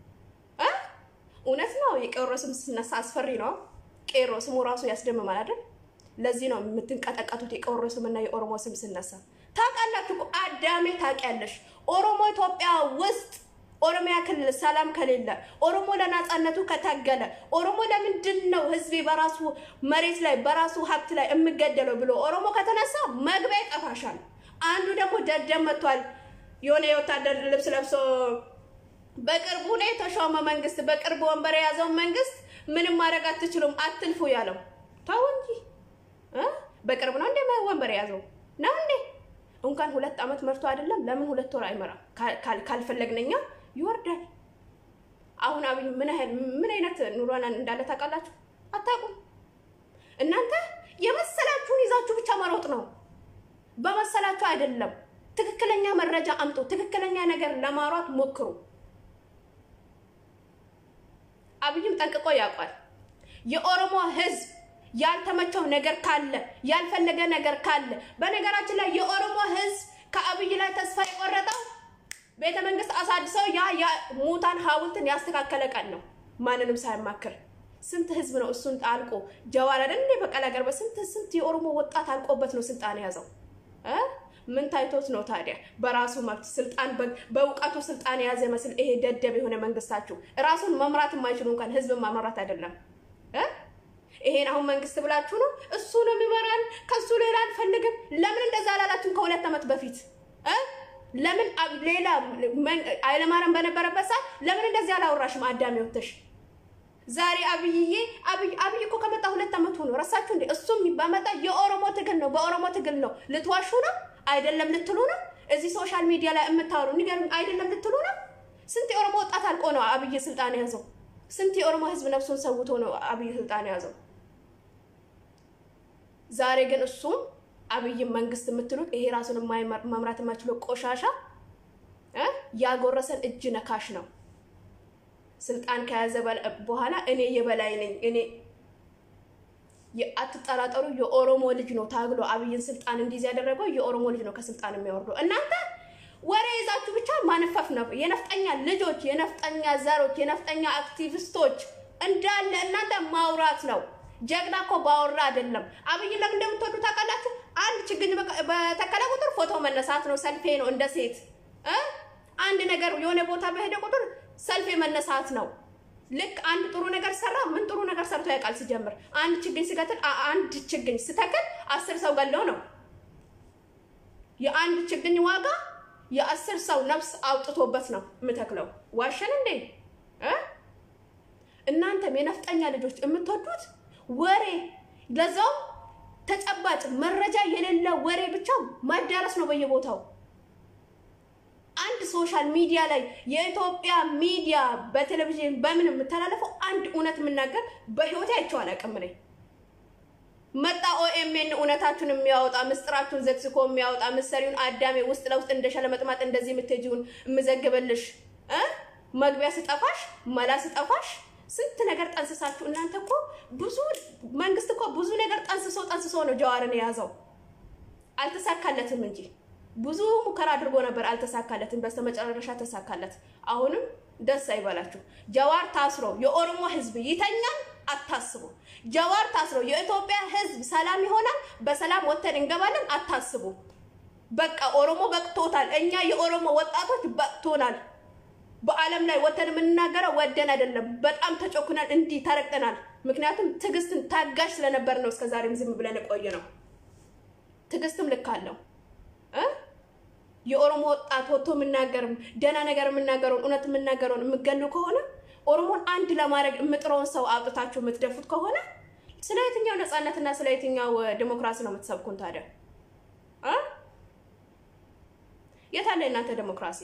እውነት ነው የቄሮ ስም ሲነሳ አስፈሪ ነው። ቄሮ ስሙ ራሱ ያስደምማል አይደል? ለዚህ ነው የምትንቀጠቀጡት የቄሮ ስምና የኦሮሞ ስም ሲነሳ። ታውቃላችሁ እኮ አዳሜ ታውቂያለሽ። ኦሮሞ ኢትዮጵያ ውስጥ ኦሮሚያ ክልል ሰላም ከሌለ ኦሮሞ ለነፃነቱ ከታገለ ኦሮሞ ለምንድን ነው ህዝብ በራሱ መሬት ላይ በራሱ ሀብት ላይ የሚገደለው ብሎ ኦሮሞ ከተነሳ መግቢያ ይጠፋሻል። አንዱ ደግሞ ደደም መጥቷል። የሆነ የወታደር ልብስ ለብሶ በቅርቡ ነው የተሾመ መንግስት በቅርቡ ወንበር የያዘው መንግስት ምንም ማድረግ አትችሉም አትልፉ ያለው። ታው እንጂ በቅርብ ነው እንደ ወንበር የያዘው ነው እንዴ? እንኳን 2 ዓመት መርቶ አይደለም ለምን 2 ወር አይመራ ካልፈለግነኛ ይወርዳል። አሁን አብይ ምን አይነት ኑሮና እንዳለ ታውቃላችሁ? አታውቁም። እናንተ የመሰላችሁን ይዛችሁ ብቻ መሮጥ ነው። በመሰላችሁ አይደለም። ትክክለኛ መረጃ አምጡ። ትክክለኛ ነገር ለማውራት ሞክሩ። አብይም ጠንቅቆ ያውቃል። የኦሮሞ ህዝብ ያልተመቸው ነገር ካለ ያልፈለገ ነገር ካለ በነገራችን ላይ የኦሮሞ ህዝብ ከአብይ ላይ ተስፋ የቆረጠው ቤተ መንግስት አሳድሰው ያ ሙታን ሐውልትን ያስተካከለ ቀን ነው። ማንንም ሳይማከር ስንት ህዝብ ነው እሱን ጣልቆ ጀዋር አይደል በቀላ ገርበ ስንት የኦሮሞ ወጣት አልቆበት ነው ስልጣን ያዘው። ምን ታይቶት ነው ታዲያ? በራሱ መብት ስልጣን በእውቀቱ ስልጣን ያዘ መስል ይሄ ደደብ የሆነ መንግስታችሁ ራሱን መምራት የማይችሉ እንኳን ህዝብ ማምራት አይደለም። ይሄን አሁን መንግስት ብላችሁ ነው እሱ ነው የሚመራን ከሱ ሌላ አንፈልግም። ለምን እንደዛ አላላችሁም ከ2 ዓመት በፊት? ለምን ሌላ አይለማረም በነበረበት ሰዓት ለምን እንደዚህ አላወራሽም? አዳሜ ወጥተሽ ዛሬ አብይ እኮ ከመጣ 2 ዓመት ሆኖ ረሳችሁ እንዴ? እሱም ይባመጣ የኦሮሞ ትግል ነው በኦሮሞ ትግል ነው። ልትዋሹ ነው አይደለም ልትሉ ነው? እዚህ ሶሻል ሚዲያ ላይ የምታወሩ ንገሩኝ። አይደለም ልትሉ ነው? ስንት የኦሮሞ ወጣት አልቆ ነው አብይ ስልጣን ያዘው? ስንት የኦሮሞ ህዝብ ነፍሱን ሰውቶ ነው አብይ ስልጣን ያዘው? ዛሬ ግን እሱም አብይ መንግስት የምትሉት ይሄ ራሱን መምራት የማይችለው ቆሻሻ ያጎረሰን እጅ ነካሽ ነው። ስልጣን ከያዘ በኋላ እኔ የበላይ ነኝ እኔ አትጠራጠሩ የኦሮሞ ልጅ ነው ታግሎ አብይን ስልጣን እንዲዝ ያደረገው የኦሮሞ ልጅ ነው ከስልጣን የሚያወርደው። እናንተ ወሬ ይዛችሁ ብቻ ማንፈፍ ነው። የነፍጠኛ ልጆች የነፍጠኛ ዘሮች የነፍጠኛ አክቲቪስቶች እንዳለ እናንተ ማውራት ነው። ጀግና እኮ ባወራ አይደለም። አብይ ለምን እንደምትወዱ ታውቃላችሁ? አንድ ችግኝ በተከለ ቁጥር ፎቶ መነሳት ነው፣ ሰልፌ ነው እንደ ሴት አንድ ነገር የሆነ ቦታ በሄደ ቁጥር ሰልፌ መነሳት ነው። ልክ አንድ ጥሩ ነገር ሰራ ምን ጥሩ ነገር ሰርቶ ያውቃል ሲጀምር? አንድ ችግኝ ሲገትል አንድ ችግኝ ስተከል 10 ሰው ገለው ነው። የአንድ ችግኝ ዋጋ የ10 ሰው ነፍስ አውጥቶበት ነው የምተክለው። ዋሸን እንዴ? እናንተም የነፍጠኛ ልጆች የምትወዱት ወሬ ለዛው ተጨባጭ መረጃ የሌለ ወሬ ብቻ ማዳረስ ነው በየቦታው። አንድ ሶሻል ሚዲያ ላይ የኢትዮጵያ ሚዲያ በቴሌቪዥን በምን የምተላለፈው አንድ እውነት የምናገር በህይወቴ አይቼው አላውቅም። ነኝ መጣ ኦኤምኤን እውነታችሁን የሚያወጣ ምስጥራችሁን ዘክስኮ የሚያወጣ መሰሪውን አዳሜ ውስጥ ለውስጥ እንደሸለመጥማጥ እንደዚህ የምትጂውን የምዘግበልሽ መግቢያ ስጠፋሽ መላ ስጠፋሽ ስንት ነገር ጠንስሳችሁ እናንተ እኮ ብዙ መንግስት እኮ ብዙ ነገር ጠንስሶ ነው ጀዋርን ያዘው። አልተሳካለትም እንጂ ብዙ ሙከራ አድርጎ ነበር አልተሳካለትም። በስተመጨረሻ ተሳካለት። አሁንም ደስ አይባላችሁ። ጀዋር ታስሮ የኦሮሞ ህዝብ ይተኛል አታስቡ። ጀዋር ታስሮ የኢትዮጵያ ህዝብ ሰላም ይሆናል በሰላም ወተን እንገባለን አታስቡ። በቃ ኦሮሞ በቅቶታል። እኛ የኦሮሞ ወጣቶች በቅቶናል። በአለም ላይ ወተን የምንናገረው ወደን አይደለም። በጣም ተጨኩናል እንዲ ተረቅተናል። ምክንያቱም ትግስትን ታጋሽ ስለነበር ነው እስከዛሬም ዝም ብለን ቆየ ነው። ትግስትም ልካለው የኦሮሞ ወጣት ወጥቶ የምናገርም ደና ነገር የምናገረውን እውነት የምናገረውን የምገሉ ከሆነ ኦሮሞን አንድ ለማድረግ የምጥረውን ሰው አውጥታችሁ የምትደፉት ከሆነ ስለ የትኛው ነፃነትና ስለ የትኛው ዲሞክራሲ ነው የምትሰብኩን ታዲያ? የታለ እናንተ ዲሞክራሲ?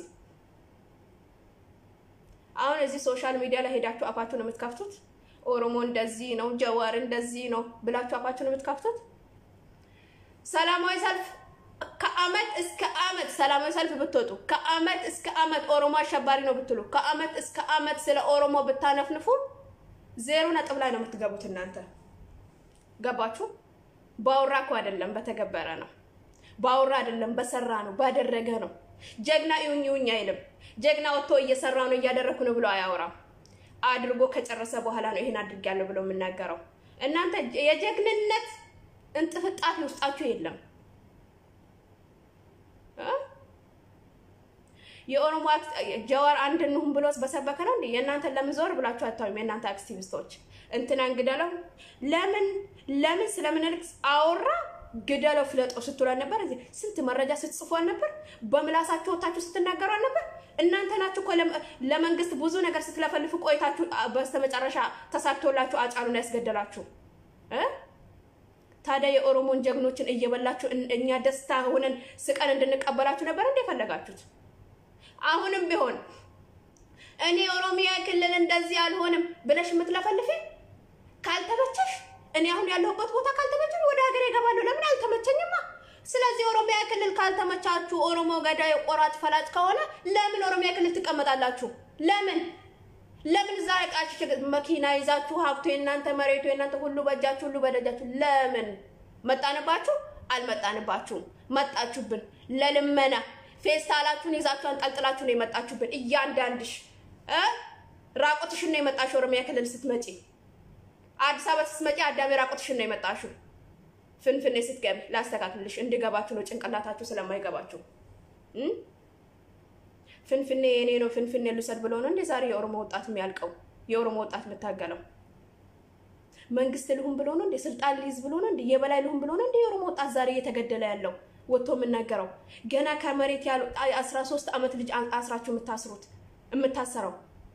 አሁን እዚህ ሶሻል ሚዲያ ላይ ሄዳችሁ አፋችሁን የምትከፍቱት ኦሮሞ እንደዚህ ነው ጀዋር እንደዚህ ነው ብላችሁ አፋችሁን የምትከፍቱት ሰላማዊ ሰልፍ ከአመት እስከ አመት ሰላማዊ ሰልፍ ብትወጡ ከአመት እስከ አመት ኦሮሞ አሸባሪ ነው ብትሉ ከአመት እስከ አመት ስለ ኦሮሞ ብታነፍንፉ 0 ነጥብ ላይ ነው የምትገቡት እናንተ። ገባችሁ? ባወራኩ አይደለም በተገበረ ነው። ባወራ አይደለም በሰራ ነው ባደረገ ነው። ጀግና ይሁኝ አይልም። ጀግና ወጥቶ እየሰራ ነው እያደረኩ ነው ብሎ አያወራም። አድርጎ ከጨረሰ በኋላ ነው ይሄን አድርጋለሁ ብሎ የምናገረው። እናንተ የጀግንነት እንጥፍጣፊ ውስጣችሁ የለም። የኦሮሞ ጀዋር አንድ እንሁን ብሎስ በሰበከ ነው እንዴ? የእናንተ ለምዞር ብላችሁ አታውም። የእናንተ አክቲቪስቶች እንትና እንግዳለው ለምን ስለምንልክ አወራ ግዳለው ፍለጦ ስትሉ ነበር። እዚህ ስንት መረጃ ስትጽፉ ነበር። በምላሳችሁ ወጣችሁ ስትናገሩ ነበር። እናንተ ናችሁ እኮ ለመንግስት ብዙ ነገር ስትለፈልፉ ቆይታችሁ በስተመጨረሻ ተሳክቶላችሁ አጫሉን ያስገደላችሁ። ታዲያ የኦሮሞን ጀግኖችን እየበላችሁ እኛ ደስታ ሆነን ስቀን እንድንቀበላችሁ ነበር እንዴ ፈለጋችሁት? አሁንም ቢሆን እኔ ኦሮሚያ ክልል እንደዚህ አልሆንም ብለሽ የምትለፈልፊ ካልተመቸሽ እኔ አሁን ያለሁበት ቦታ ካልተመቸኝ ወደ ሀገሬ እገባለሁ። ለምን አልተመቸኝማ? ስለዚህ ኦሮሚያ ክልል ካልተመቻችሁ ኦሮሞ ገዳይ ቆራጭ ፈላጭ ከሆነ ለምን ኦሮሚያ ክልል ትቀመጣላችሁ? ለምን ዛቃች መኪና ይዛችሁ ሀብቱ የናንተ መሬቱ የናንተ ሁሉ በእጃችሁ ሁሉ በደጃችሁ ለምን መጣንባችሁ? አልመጣንባችሁም። መጣችሁብን ለልመና ፌስታላችሁን ይዛችሁ አንጠልጥላችሁ ነው የመጣችሁብን። እያንዳንድሽ ራቆትሽን ነው የመጣሽ። ኦሮሚያ ክልል ስትመጪ አዲስ አበባ ስትመጪ አዳሜ ራቆትሽን ነው የመጣሽው። ፍንፍኔ ስትገቢ ላስተካክልሽ እንድገባችሁ ነው ጭንቅላታችሁ ስለማይገባችሁ። ፍንፍኔ የኔ ነው ፍንፍኔ ልሰድ ብሎ ነው እንዴ ዛሬ የኦሮሞ ወጣት የሚያልቀው? የኦሮሞ ወጣት የምታገለው መንግስት ልሁን ብሎ ነው እንዴ? ስልጣን ሊይዝ ብሎ ነው እንዴ? የበላይ ልሁን ብሎ ነው እንዴ? የኦሮሞ ወጣት ዛሬ እየተገደለ ያለው ወጥቶ የምናገረው ገና ከመሬት ያሉ 13 አመት ልጅ አስራችሁ የምታሰረው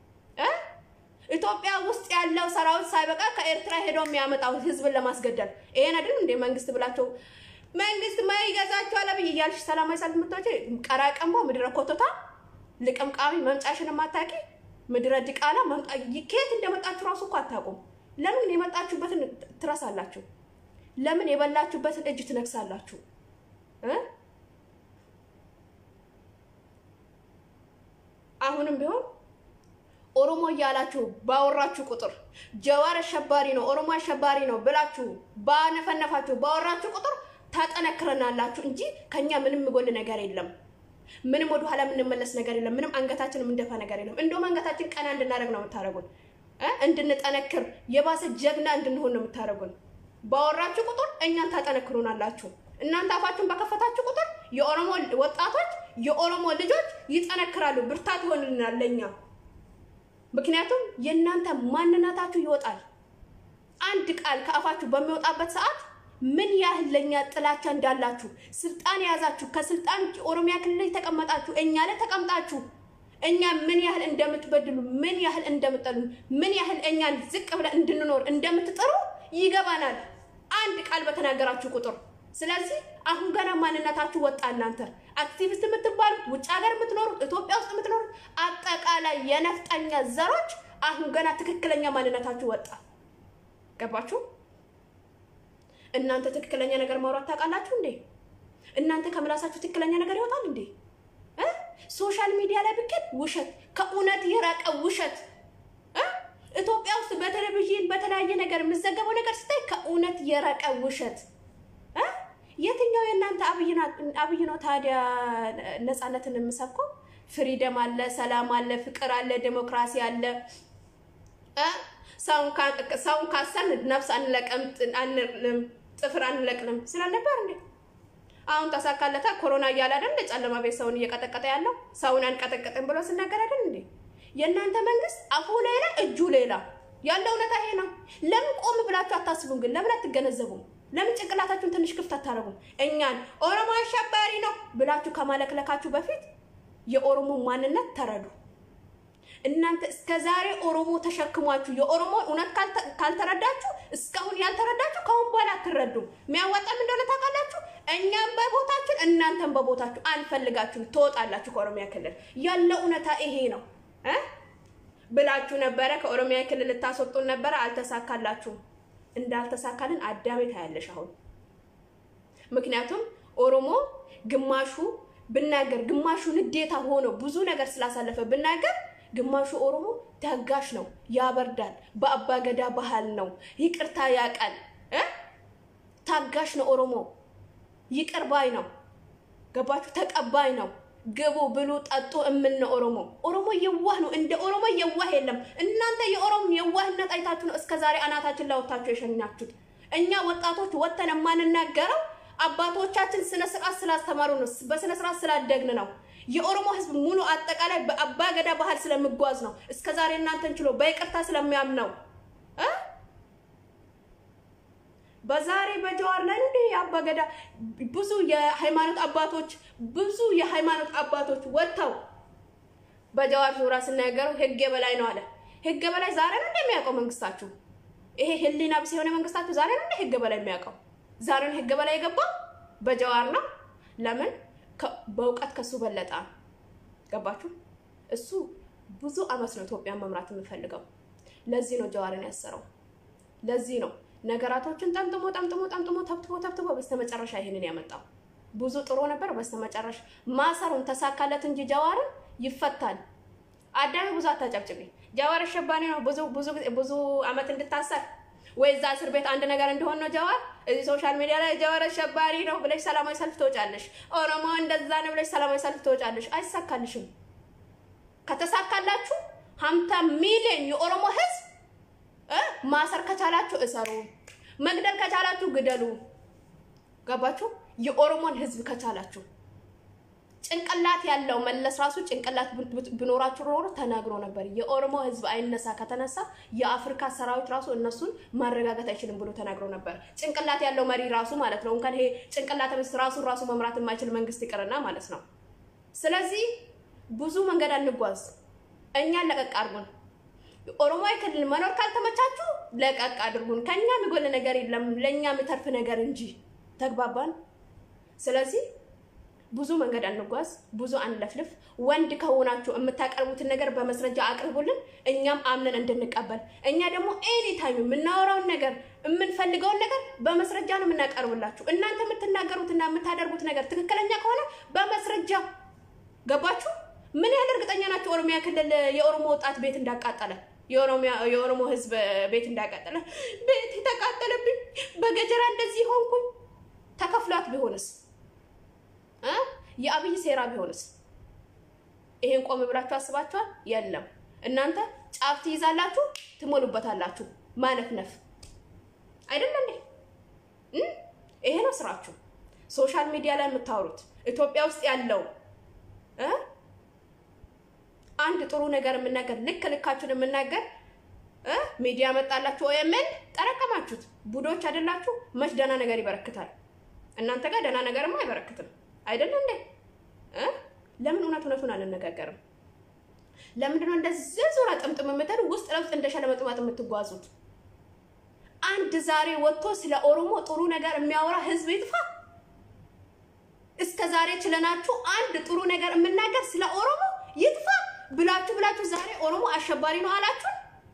ኢትዮጵያ ውስጥ ያለው ሰራዊት ሳይበቃ ከኤርትራ ሄዶ የሚያመጣው ህዝብን ለማስገደል ይሄን አይደል እንዴ መንግስት ብላችሁ መንግስት ማይገዛችሁ አለብይ እያልሽ ሰላማዊ ሰልፍ የምትወጪ ቀራቀምቦ ምድረ ኮቶታ ልቀምቃሚ መምጫሽን ማታቂ ምድረ ድቃላ ከየት እንደመጣችሁ ራሱ እኮ አታውቁም። ለምን የመጣችሁበትን ትረሳላችሁ? ለምን የበላችሁበትን እጅ ትነክሳላችሁ? አሁንም ቢሆን ኦሮሞ ያላችሁ ባወራችሁ ቁጥር ጀዋር አሸባሪ ነው ኦሮሞ አሸባሪ ነው ብላችሁ ባነፈነፋችሁ ባወራችሁ ቁጥር ታጠነክረናላችሁ እንጂ ከኛ ምንም ጎል ነገር የለም ምንም ወደ ኋላ ምንመለስ ነገር የለም ምንም አንገታችንን ምንደፋ ነገር የለም እንደውም አንገታችን ቀና እንድናደርግ ነው የምታረጉን እንድንጠነክር የባሰ ጀግና እንድንሆን ነው የምታረጉን ባወራችሁ ቁጥር እኛን ታጠነክሩናላችሁ እናንተ አፋችሁን በከፈታችሁ ቁጥር የኦሮሞ ወጣቶች የኦሮሞ ልጆች ይጠነክራሉ ብርታት ይሆንልናል ለኛ ምክንያቱም የእናንተ ማንነታችሁ ይወጣል አንድ ቃል ከአፋችሁ በሚወጣበት ሰዓት ምን ያህል ለኛ ጥላቻ እንዳላችሁ ስልጣን ያዛችሁ ከስልጣን ኦሮሚያ ክልል ተቀመጣችሁ እኛ ላይ ተቀምጣችሁ እኛ ምን ያህል እንደምትበድሉ ምን ያህል እንደምትጠሉ ምን ያህል እኛን ዝቅ ብለን እንድንኖር እንደምትጠሩ ይገባናል አንድ ቃል በተናገራችሁ ቁጥር ስለዚህ አሁን ገና ማንነታችሁ ወጣ እናንተ አክቲቪስት የምትባሉት ውጭ ሀገር የምትኖሩት ኢትዮጵያ ውስጥ የምትኖሩት አጠቃላይ የነፍጠኛ ዘሮች አሁን ገና ትክክለኛ ማንነታችሁ ወጣ ገባችሁ እናንተ ትክክለኛ ነገር ማውራት ታውቃላችሁ እንዴ እናንተ ከምላሳችሁ ትክክለኛ ነገር ይወጣል እንዴ ሶሻል ሚዲያ ላይ ብቻ ውሸት ከኡነት የራቀ ውሸት ኢትዮጵያ ውስጥ በቴሌቪዥን በተለያየ ነገር የምዘገበው ነገር ስታይ ከኡነት የራቀ ውሸት የትኛው የእናንተ አብይ ነው ታዲያ ነፃነትን የምሰብከው ፍሪደም አለ ሰላም አለ ፍቅር አለ ዲሞክራሲ አለ ሰውን ካሰን ነፍስ አንለቀም ጥፍር አንለቅም ስለነበር እንዴ አሁን ተሳካለታ ኮሮና ያለ አይደል ጨለማ ቤት ሰውን እየቀጠቀጠ ያለው ሰውን አንቀጠቀጥን ብሎ ሲናገር አይደል እንዴ የእናንተ መንግስት አፉ ሌላ እጁ ሌላ ያለው ነታ ይሄ ነው ለምን ቆም ብላችሁ አታስቡም ግን ለምን አትገነዘቡም ለምን ጭንቅላታችሁን ትንሽ ክፍት አታረጉም እኛን ኦሮሞ አሸባሪ ነው ብላችሁ ከማለክለካችሁ በፊት የኦሮሞ ማንነት ተረዱ እናንተ እስከዛሬ ኦሮሞ ተሸክሟችሁ የኦሮሞ ኡነት ካልተረዳችሁ እስካሁን ያልተረዳችሁ ካሁን በኋላ አትረዱ የሚያዋጣም እንደሆነ ታውቃላችሁ እኛም በቦታችን እናንተም በቦታችሁ አንፈልጋችሁም ትወጣላችሁ ከኦሮሚያ ክልል ያለው ኡነታ ይሄ ነው ብላችሁ ነበር ከኦሮሚያ ክልል ታስወጡን ነበር አልተሳካላችሁም እንዳልተሳካልን አዳሜ ታያለሽ አሁን ምክንያቱም ኦሮሞ ግማሹ ብናገር ግማሹ ንዴታ ሆኖ ብዙ ነገር ስላሳለፈ ብናገር ግማሹ ኦሮሞ ታጋሽ ነው ያበርዳል በአባገዳ ባህል ነው ይቅርታ ያቃል ታጋሽ ነው ኦሮሞ ይቅርባይ ነው ገባችሁ ተቀባይ ነው ገቦ ብሉ ጠጡ እምን ነው ኦሮሞ የዋህ ነው እንደ ኦሮሞ የዋህ የለም እናንተ የኦሮሞ የዋህነት አይታችሁ ነው እስከዛሬ አናታችን ላውጣችሁ የሸኛችሁት እኛ ወጣቶች ወተን ማንናገረው አባቶቻችን ስነ ስርዓት ስላስተማሩ ነው በስነ ስርዓት ስላደግን ነው የኦሮሞ ህዝብ ሙሉ አጠቃላይ በአባገዳ ባህል ስለምጓዝ ነው እስከዛሬ እናንተን ችሎ በይቅርታ ስለሚያምነው በዛሬ በጀዋር ላይ እንዴ አባገዳ ብዙ የሃይማኖት አባቶች ወጣው በጀዋር ዙራ ሲናገሩ ህግ በላይ ነው አለ ህግ በላይ ዛሬ ነው እንደሚያውቀው መንግስታችሁ ይሄ ህሊና ቢስ የሆነ መንግስታችሁ ዛሬ ነው ህግ በላይ የሚያውቀው ዛሬ ነው ህግ በላይ የገባው በጀዋር ነው ለምን በእውቀት ከሱ በለጣ ገባችሁ እሱ ብዙ አመት ነው ኢትዮጵያን መምራት የሚፈልገው ለዚህ ነው ጀዋርን ያሰረው ለዚህ ነው ነገራቶችን ጠምጥሞ ተብትቦ በስተመጨረሻ ይሄንን ያመጣው ብዙ ጥሩ ነበር በስተመጨረሻ ማሰሩን ተሳካለት እንጂ ጀዋርን ይፈታል አዳም ብዙ አታጨብጭቢ ጀዋር አሸባሪ ነው ብዙ አመት እንድታሰር ወይዛ እስር ቤት አንድ ነገር እንደሆነ ነው ጀዋር እዚህ ሶሻል ሚዲያ ላይ ጀዋር አሸባሪ ነው ብለሽ ሰላማዊ ሰልፍ ተወጫለሽ ኦሮሞ እንደዛ ነው ብለሽ ሰላማዊ ሰልፍ ተወጫለሽ አይሳካልሽም ከተሳካላችሁ 50 ሚሊዮን የኦሮሞ ህዝብ ማሰር ከቻላችሁ እሰሩ መግደል ከቻላችሁ ግደሉ ገባችሁ የኦሮሞን ህዝብ ከቻላችሁ ጭንቅላት ያለው መለስ ራሱ ጭንቅላት ብኖራችሁ ሮሮ ተናግሮ ነበር የኦሮሞ ህዝብ አይነሳ ከተነሳ የአፍሪካ ሰራዊት ራሱ እነሱን ማረጋጋት አይችልም ብሎ ተናግሮ ነበር ጭንቅላት ያለው መሪ ራሱ ማለት ነው እንኳን ይሄ ጭንቅላት ራሱ መምራት የማይችል መንግስት ይቀርና ማለት ነው ስለዚህ ብዙ መንገድ አንጓዝ እኛን ለቀቅ አድርጉን ኦሮሞ ክልል መኖር ካልተመቻችሁ ለቀቅ አድርጉን ከኛ የሚጎል ነገር የለም ለኛ የሚተርፍ ነገር እንጂ ተግባባን ስለዚህ ብዙ መንገድ አንጓዝ ብዙ አንለፍልፍ ወንድ ከሆናችሁ የምታቀርቡት ነገር በመስረጃ አቅርቡልን እኛም አምነን እንድንቀበል እኛ ደግሞ ኤኒ ታይም የምናወራው ነገር የምንፈልገው ነገር በመስረጃ ነው የምናቀርብላችሁ እናንተ የምትናገሩትና የምታደርጉት ነገር ትክክለኛ ከሆነ በመስረጃ ገባችሁ ምን ያህል እርግጠኛ ናችሁ ኦሮሚያ ክልል የኦሮሞ ወጣት ቤት እንዳቃጠለ? የኦሮሞ ህዝብ ቤት እንዳቃጠለ? ቤት ተቃጠለብኝ በገጀራ እንደዚህ ሆንኩኝ ተከፍሏት ቢሆንስ? የአብይ ሴራ ቢሆንስ? ይሄን ቆም ብላችሁ አስባችኋል? የለም። እናንተ ጫፍ ትይዛላችሁ፣ ትሞሉበታላችሁ። ማነፍነፍ አይደለም እንዴ? ይሄ ነው ስራችሁ። ሶሻል ሚዲያ ላይ የምታወሩት ኢትዮጵያ ውስጥ ያለው አንድ ጥሩ ነገር የምናገር ልካችሁን የምናገር ሚዲያ መጣላችሁ ኦኤምኤን ጠረቀማችሁት። ቡዶች አይደላችሁ? መች ደህና ነገር ይበረክታል? እናንተ ጋር ደህና ነገርማ አይበረክትም አይደል እንዴ? ለምን እውነቱን አንነጋገርም? ለምንድን ነው እንደዚህ ዙራ ጥምጥም የምትሉ ውስጥ ለውስጥ እንደሸለመጥማጥ የምትጓዙት? አንድ ዛሬ ወጥቶ ስለ ኦሮሞ ጥሩ ነገር የሚያወራ ህዝብ ይጥፋ? እስከ ዛሬ ችለናችሁ አንድ ጥሩ ነገር የምናገር ስለ ኦሮሞ ይጥፋ ብላችሁ ዛሬ ኦሮሞ አሸባሪ ነው አላችሁ?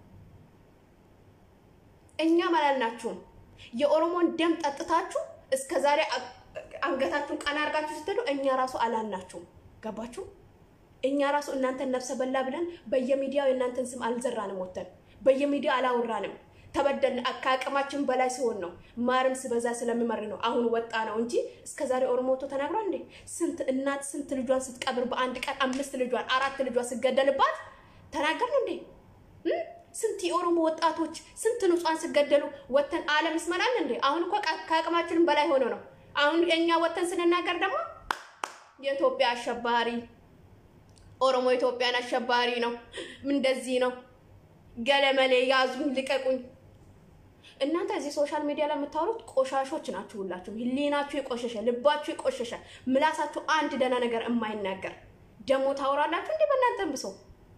እኛ ማላልናችሁም። የኦሮሞን ደም ጠጥታችሁ እስከ ዛሬ አንገታችሁን ቀና አርጋችሁ ስትሉ እኛ ራሱ አላልናችሁም። ገባችሁ? እኛ ራሱ እናንተን ነፍሰ በላ ብለን በየሚዲያው እናንተን ስም አልዘራንም፣ ወተን በየሚዲያው አላወራንም። ተበደልን። አካቀማችን በላይ ሲሆን ነው ማርም ስበዛ ስለሚመር ነው አሁን ወጣ ነው እንጂ እስከ ዛሬ ኦሮሞቶ ተናግሯል እንዴ? ስንት እናት ስንት ልጇን ስትቀብር በአንድ ቀን 5 ልጇን 4 ልጇን ሲገደልባት ተናገርን እንዴ? ስንት የኦሮሞ ወጣቶች ስንት ንጹሃን ሲገደሉ ወተን ዓለም ይስማናል እንዴ? አሁን እኮ አካቀማችን በላይ ሆኖ ነው አሁን እኛ ወተን ስንናገር ደግሞ የኢትዮጵያ አሸባሪ ኦሮሞ ኢትዮጵያን አሸባሪ ነው እንደዚህ ነው ገለመሌ ያዙኝ ልቀቁኝ። እናንተ እዚህ ሶሻል ሚዲያ ላይ የምታወሩት ቆሻሾች ናችሁ ሁላችሁ። ህሊናችሁ የቆሸሸ፣ ልባችሁ የቆሸሸ፣ ምላሳችሁ አንድ ደህና ነገር የማይናገር ደሞ ታወራላችሁ እንዴ? በእናንተም ብሶ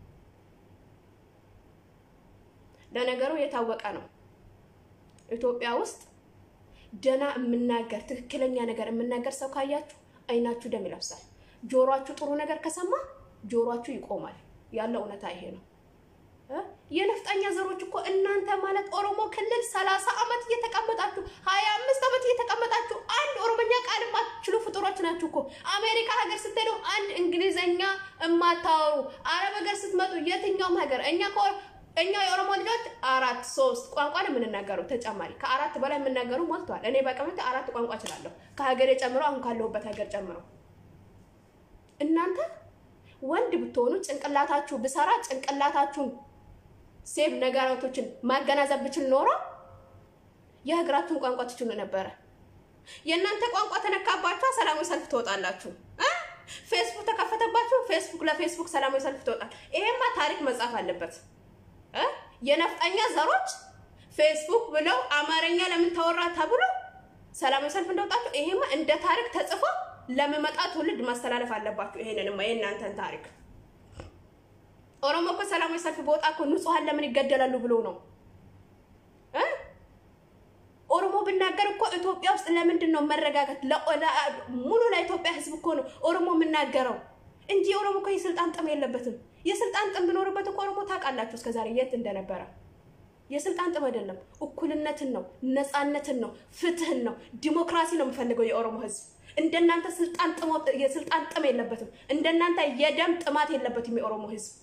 ለነገሩ የታወቀ ነው። ኢትዮጵያ ውስጥ ደና የምናገር ትክክለኛ ነገር የምናገር ሰው ካያችሁ አይናችሁ ደም ይለብሳል። ጆሮአችሁ ጥሩ ነገር ከሰማ ጆሮአችሁ ይቆማል። ያለው እውነታ ይሄ ነው። የነፍጠኛ ዘሮች እኮ እናንተ ማለት ኦሮሞ ክልል 30 አመት እየተቀመጣችሁ 25 አመት እየተቀመጣችሁ አንድ ኦሮሞኛ ቃል ማትችሉ ፍጡሮች ናችሁ እኮ። አሜሪካ ሀገር ስትሄዱ አንድ እንግሊዘኛ እማታወሩ፣ አረብ ሀገር ስትመጡ የትኛውም ሀገር እኛ የኦሮሞ ልጆች 4-3 ቋንቋ ነው የምንናገረው። ተጨማሪ ከ4 በላይ የምንናገሩ ሞልቷል። እኔ በቀምት 4 ቋንቋ እችላለሁ ከሀገሬ ጨምሮ አሁን ካለሁበት ሀገር ጨምሮ። እናንተ ወንድ ብትሆኑ ጭንቅላታችሁ ብሰራ ጭንቅላታችሁን ሴብ ነገራቶችን ማገናዘብ ብችል ኖሮ የሀገራችሁን ቋንቋ ትችሉ ነበር። የእናንተ ቋንቋ ተነካባችሁ ሰላማዊ ሰልፍ ትወጣላችሁ። ፌስቡክ ተከፈተባችሁ ለፌስቡክ ሰላማዊ ሰልፍ ትወጣል። ይሄማ ታሪክ መጻፍ አለበት። የነፍጠኛ ዘሮች ፌስቡክ ብለው አማርኛ ለምን ተወራ ተብሎ ሰላማዊ ሰልፍ እንደወጣችሁ ይሄማ እንደ ታሪክ ተጽፎ ለመመጣ ትውልድ ማስተላለፍ አለባችሁ። ይሄንንማ የእናንተን ታሪክ ኦሮሞ እኮ ሰላማዊ ሰልፍ በወጣ እኮ ንጹሃን ለምን ይገደላሉ ብሎ ነው። ኦሮሞ ብናገር እኮ ኢትዮጵያ ውስጥ ለምንድን ነው መረጋጋት ሙሉ ለኢትዮጵያ ህዝብ እኮ ነው ኦሮሞ የምናገረው እንጂ ኦሮሞ እኮ የስልጣን ጥም የለበትም። የስልጣን ጥም ቢኖርበት እኮ ኦሮሞ ታውቃላችሁ እስከዛሬ የት እንደነበረ። የስልጣን ጥም አይደለም፣ እኩልነትን ነው፣ ነፃነትን ነው፣ ፍትህን ነው፣ ዲሞክራሲ ነው የሚፈልገው የኦሮሞ ህዝብ። እንደናንተ የስልጣን ጥም የለበትም። እንደናንተ የደም ጥማት የለበትም የኦሮሞ ህዝብ።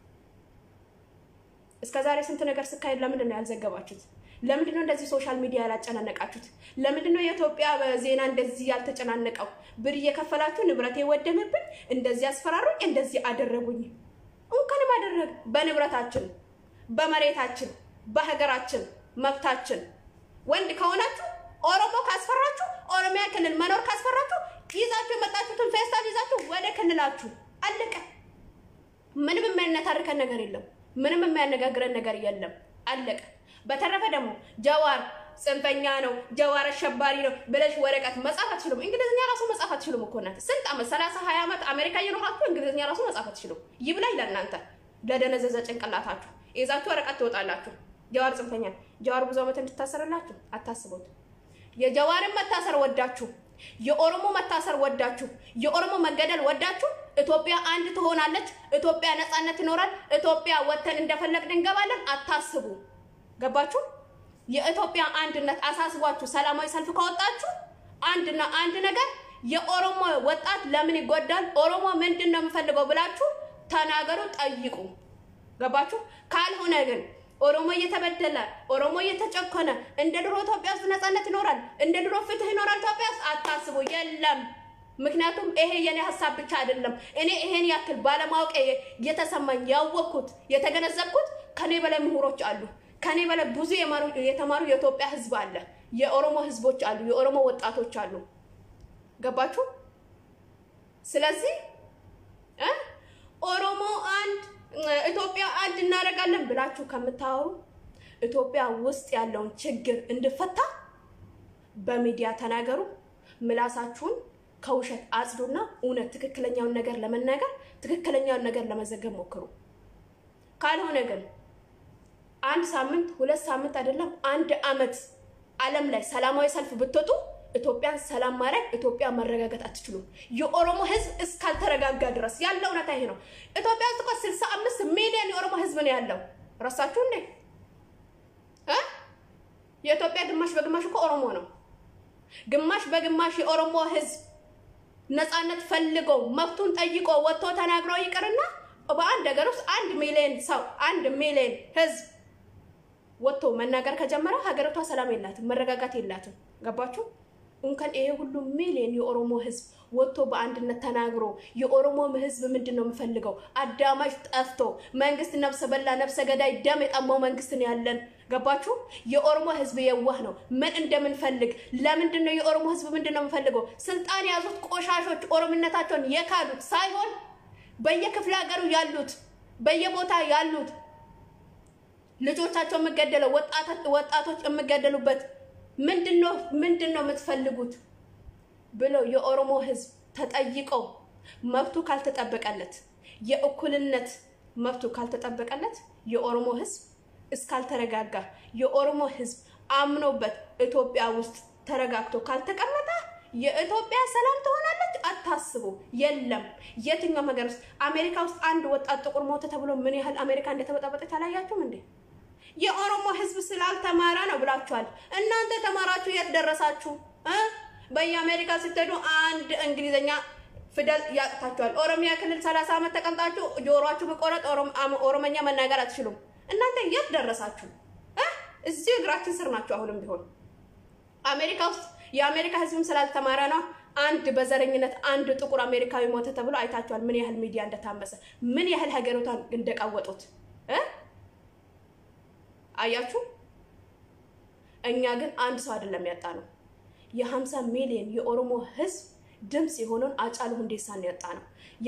እስከዛሬ ስንት ነገር ስካይል ለምንድን ነው ያልዘገባችሁት? ለምንድን ነው እንደዚህ ሶሻል ሚዲያ ያላጨናነቃችሁት? ለምንድን ነው የኢትዮጵያ ዜና እንደዚህ ያልተጨናነቀው? ብር እየከፈላችሁ ንብረቴ ወደመብኝ፣ እንደዚህ አስፈራሩኝ፣ እንደዚህ አደረጉኝ። እንኳንም አደረግ በንብረታችን፣ በመሬታችን፣ በሀገራችን መብታችን። ወንድ ከሆናችሁ ኦሮሞ ካስፈራችሁ፣ ኦሮሚያ ክልል መኖር ካስፈራችሁ ይዛችሁ የመጣችሁትን ፌስታል ይዛችሁ ወደ ክልላችሁ አለቀ። ምንም የሚያነታርከን ነገር የለም። ምንም የሚያነጋግረን ነገር የለም። አለቀ። በተረፈ ደግሞ ጀዋር ጽንፈኛ ነው፣ ጀዋር አሸባሪ ነው ብለሽ ወረቀት መጻፍ አትችሉም። እንግሊዝኛ ራሱ መጻፍ አትችሉም እኮ እናንተ። ስንት አመት 30-20 አመት አሜሪካ እየኖራችሁ እንግሊዝኛ ራሱ መጻፍ አትችሉም። ይብላኝ ለእናንተ ለደነዘዘ ጭንቅላታችሁ ይዛችሁ ወረቀት ትወጣላችሁ። ጀዋር ጽንፈኛ፣ ጀዋር ብዙ አመት እንድታሰርላችሁ አታስቡት። የጀዋርን መታሰር ወዳችሁ፣ የኦሮሞ መታሰር ወዳችሁ፣ የኦሮሞ መገደል ወዳችሁ ኢትዮጵያ አንድ ትሆናለች፣ ኢትዮጵያ ነፃነት ይኖራል፣ ኢትዮጵያ ወተን እንደፈለግን እንገባለን አታስቡ። ገባችሁ? የኢትዮጵያ አንድነት አሳስቧችሁ ሰላማዊ ሰልፍ ካወጣችሁ አንድና አንድ ነገር የኦሮሞ ወጣት ለምን ይጎዳል፣ ኦሮሞ ምንድነው የሚፈልገው ብላችሁ ተናገሩ ጠይቁ ገባችሁ ካልሆነ ግን ኦሮሞ እየተበደለ ኦሮሞ እየተጨቆነ እንደ ድሮ ኢትዮጵያ ውስጥ ነፃነት ይኖራል እንደ ድሮ ፍትህ ይኖራል ኢትዮጵያ ውስጥ አታስቡ የለም ምክንያቱም ይሄ የኔ ሐሳብ ብቻ አይደለም እኔ ይሄን ያክል ባለማወቅ የተሰማኝ ያወቅኩት የተገነዘብኩት ከኔ በላይ ምሁሮች አሉ ከኔ በላይ ብዙ የተማሩ የኢትዮጵያ ህዝብ አለ የኦሮሞ ህዝቦች አሉ የኦሮሞ ወጣቶች አሉ ገባችሁ ስለዚህ ኦሮሞ አንድ ኢትዮጵያ አንድ እናረጋለን ብላችሁ ከምታወሩ ኢትዮጵያ ውስጥ ያለውን ችግር እንድፈታ በሚዲያ ተናገሩ ምላሳችሁን ከውሸት አጽዱና እውነት ትክክለኛውን ነገር ለመናገር ትክክለኛውን ነገር ለመዘገብ ሞክሩ ካልሆነ ግን አንድ ሳምንት ሁለት ሳምንት አይደለም አንድ አመት ዓለም ላይ ሰላማዊ ሰልፍ ብትወጡ ኢትዮጵያን ሰላም ማድረግ ኢትዮጵያ መረጋጋት አትችሉም የኦሮሞ ህዝብ እስካልተረጋጋ ድረስ ያለው እውነታ ይሄ ነው ኢትዮጵያ ውስጥ 65 ሚሊዮን የኦሮሞ ህዝብ ነው ያለው ራሳችሁ እንዴ የኢትዮጵያ ግማሽ በግማሽ እኮ ኦሮሞ ነው ግማሽ በግማሽ የኦሮሞ ህዝብ ነፃነት ፈልጎ መፍቱን ጠይቆ ወጥቶ ተናግሮ ይቀርና በአንድ ሀገር ውስጥ 1 ሚሊዮን ሰው 1 ሚሊዮን ህዝብ ወጥቶ መናገር ከጀመረ ሀገሪቷ ሰላም የላትም መረጋጋት የላትም ገባችሁ እንኳን ይሄ ሁሉ ሚሊዮን የኦሮሞ ህዝብ ወጥቶ በአንድነት ተናግሮ የኦሮሞ ህዝብ ምንድነው የሚፈልገው አዳማሽ ጠፍቶ መንግስት ነፍሰ በላ ነፍሰ ገዳይ ደም የጠማው መንግስት ነው ያለን ገባችሁ የኦሮሞ ህዝብ የዋህ ነው ምን እንደምንፈልግ ለምንድነው የኦሮሞ ህዝብ ምንድነው የሚፈልገው ስልጣን ያዙት ቆሻሾች ኦሮምነታቸውን የካዱት ሳይሆን በየክፍለ ሀገሩ ያሉት በየቦታ ያሉት ልጆቻቸው መገደለው ወጣቶች መገደሉበት ምንድነው የምትፈልጉት ብሎ የኦሮሞ ህዝብ ተጠይቀው መብቱ ካልተጠበቀለት የእኩልነት መብቱ ካልተጠበቀለት የኦሮሞ ህዝብ እስካልተረጋጋ የኦሮሞ ህዝብ አምኖበት ኢትዮጵያ ውስጥ ተረጋግቶ ካልተቀመጠ የኢትዮጵያ ሰላም ትሆናለች አታስቡ የለም የትኛው ሀገር ውስጥ አሜሪካ ውስጥ አንድ ወጣት ጥቁር ሞተ ተብሎ ምን ያህል አሜሪካ እንደተበጠበጠች አላያችሁም እንዴ የኦሮሞ ህዝብ ስላልተማረ ነው ብላችኋል እናንተ ተማራችሁ የት ደረሳችሁ በየአሜሪካ ስትሄዱ አንድ እንግሊዘኛ ፊደል ያቅታችኋል ኦሮሚያ ክልል 30 አመት ተቀምጣችሁ ጆሮአችሁ በቆረጥ ኦሮሞኛ መናገር አትችሉም እናንተ የት ደረሳችሁ እዚህ እግራችን ስር ናችሁ አሁንም ቢሆን አሜሪካ ውስጥ የአሜሪካ ህዝብም ስላልተማረ ነው አንድ በዘረኝነት አንድ ጥቁር አሜሪካዊ ሞተ ተብሎ አይታችኋል ምን ያህል ሚዲያ እንደታመሰ ምን ያህል ሀገሮታን እንደቀወጡት አያችሁ እኛ ግን አንድ ሰው አይደለም ያጣነው የ50 ሚሊዮን የኦሮሞ ህዝብ ድምጽ የሆነን አጫሉ ሁንዴሳን ያጣነው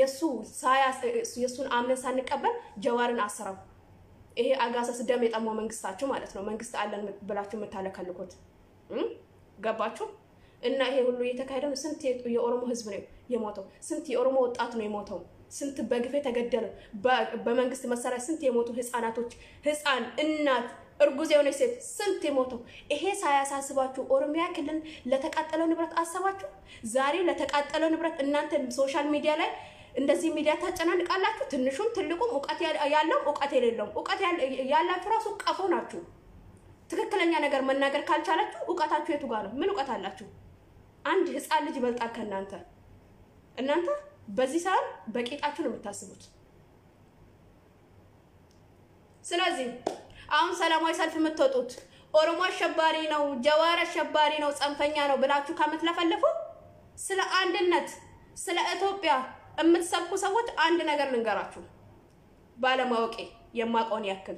የሱን አምነን ሳንቀበል ጀዋርን አሰራው ይሄ አጋሳስ ደም የጠማው መንግስታችሁ ማለት ነው መንግስት አለን ብላችሁ መታለከልኩት ገባችሁ እና ይሄ ሁሉ የተካሄደው ስንት የኦሮሞ ህዝብ ነው የሞተው ስንት የኦሮሞ ወጣት ነው የሞተው ስንት በግፍ ተገደሉ በመንግስት መሳሪያ ስንት የሞቱ ህፃናቶች ህፃን እናት እርጉዝ የሆነ ሴት ስንት የሞተው ይሄ ሳያሳስባችሁ ኦሮሚያ ክልል ለተቃጠለው ንብረት አሰባችሁ ዛሬ ለተቃጠለው ንብረት እናንተ ሶሻል ሚዲያ ላይ እንደዚህ ሚዲያ ታጨናንቃላችሁ ትንሹም ትልቁም ዕውቀት ያለው ዕውቀት የሌለው ዕውቀት ያላችሁ ራሱ ቀፎ ናችሁ ትክክለኛ ነገር መናገር ካልቻላችሁ ዕውቀታችሁ የቱ ጋር ነው ምን ዕውቀት አላችሁ አንድ ህፃን ልጅ ይበልጣል ከናንተ እናንተ በዚህ ሰዓት በቂጣችሁ ነው የምታስቡት ስለዚህ አሁን ሰላማዊ ሰልፍ የምትወጡት ኦሮሞ አሸባሪ ነው ጀዋር አሸባሪ ነው ጽንፈኛ ነው ብላችሁ ከምትለፈልፉ ስለ አንድነት ስለ ኢትዮጵያ የምትሰብኩ ሰዎች አንድ ነገር ልንገራችሁ ባለማወቄ የማቆን ያክል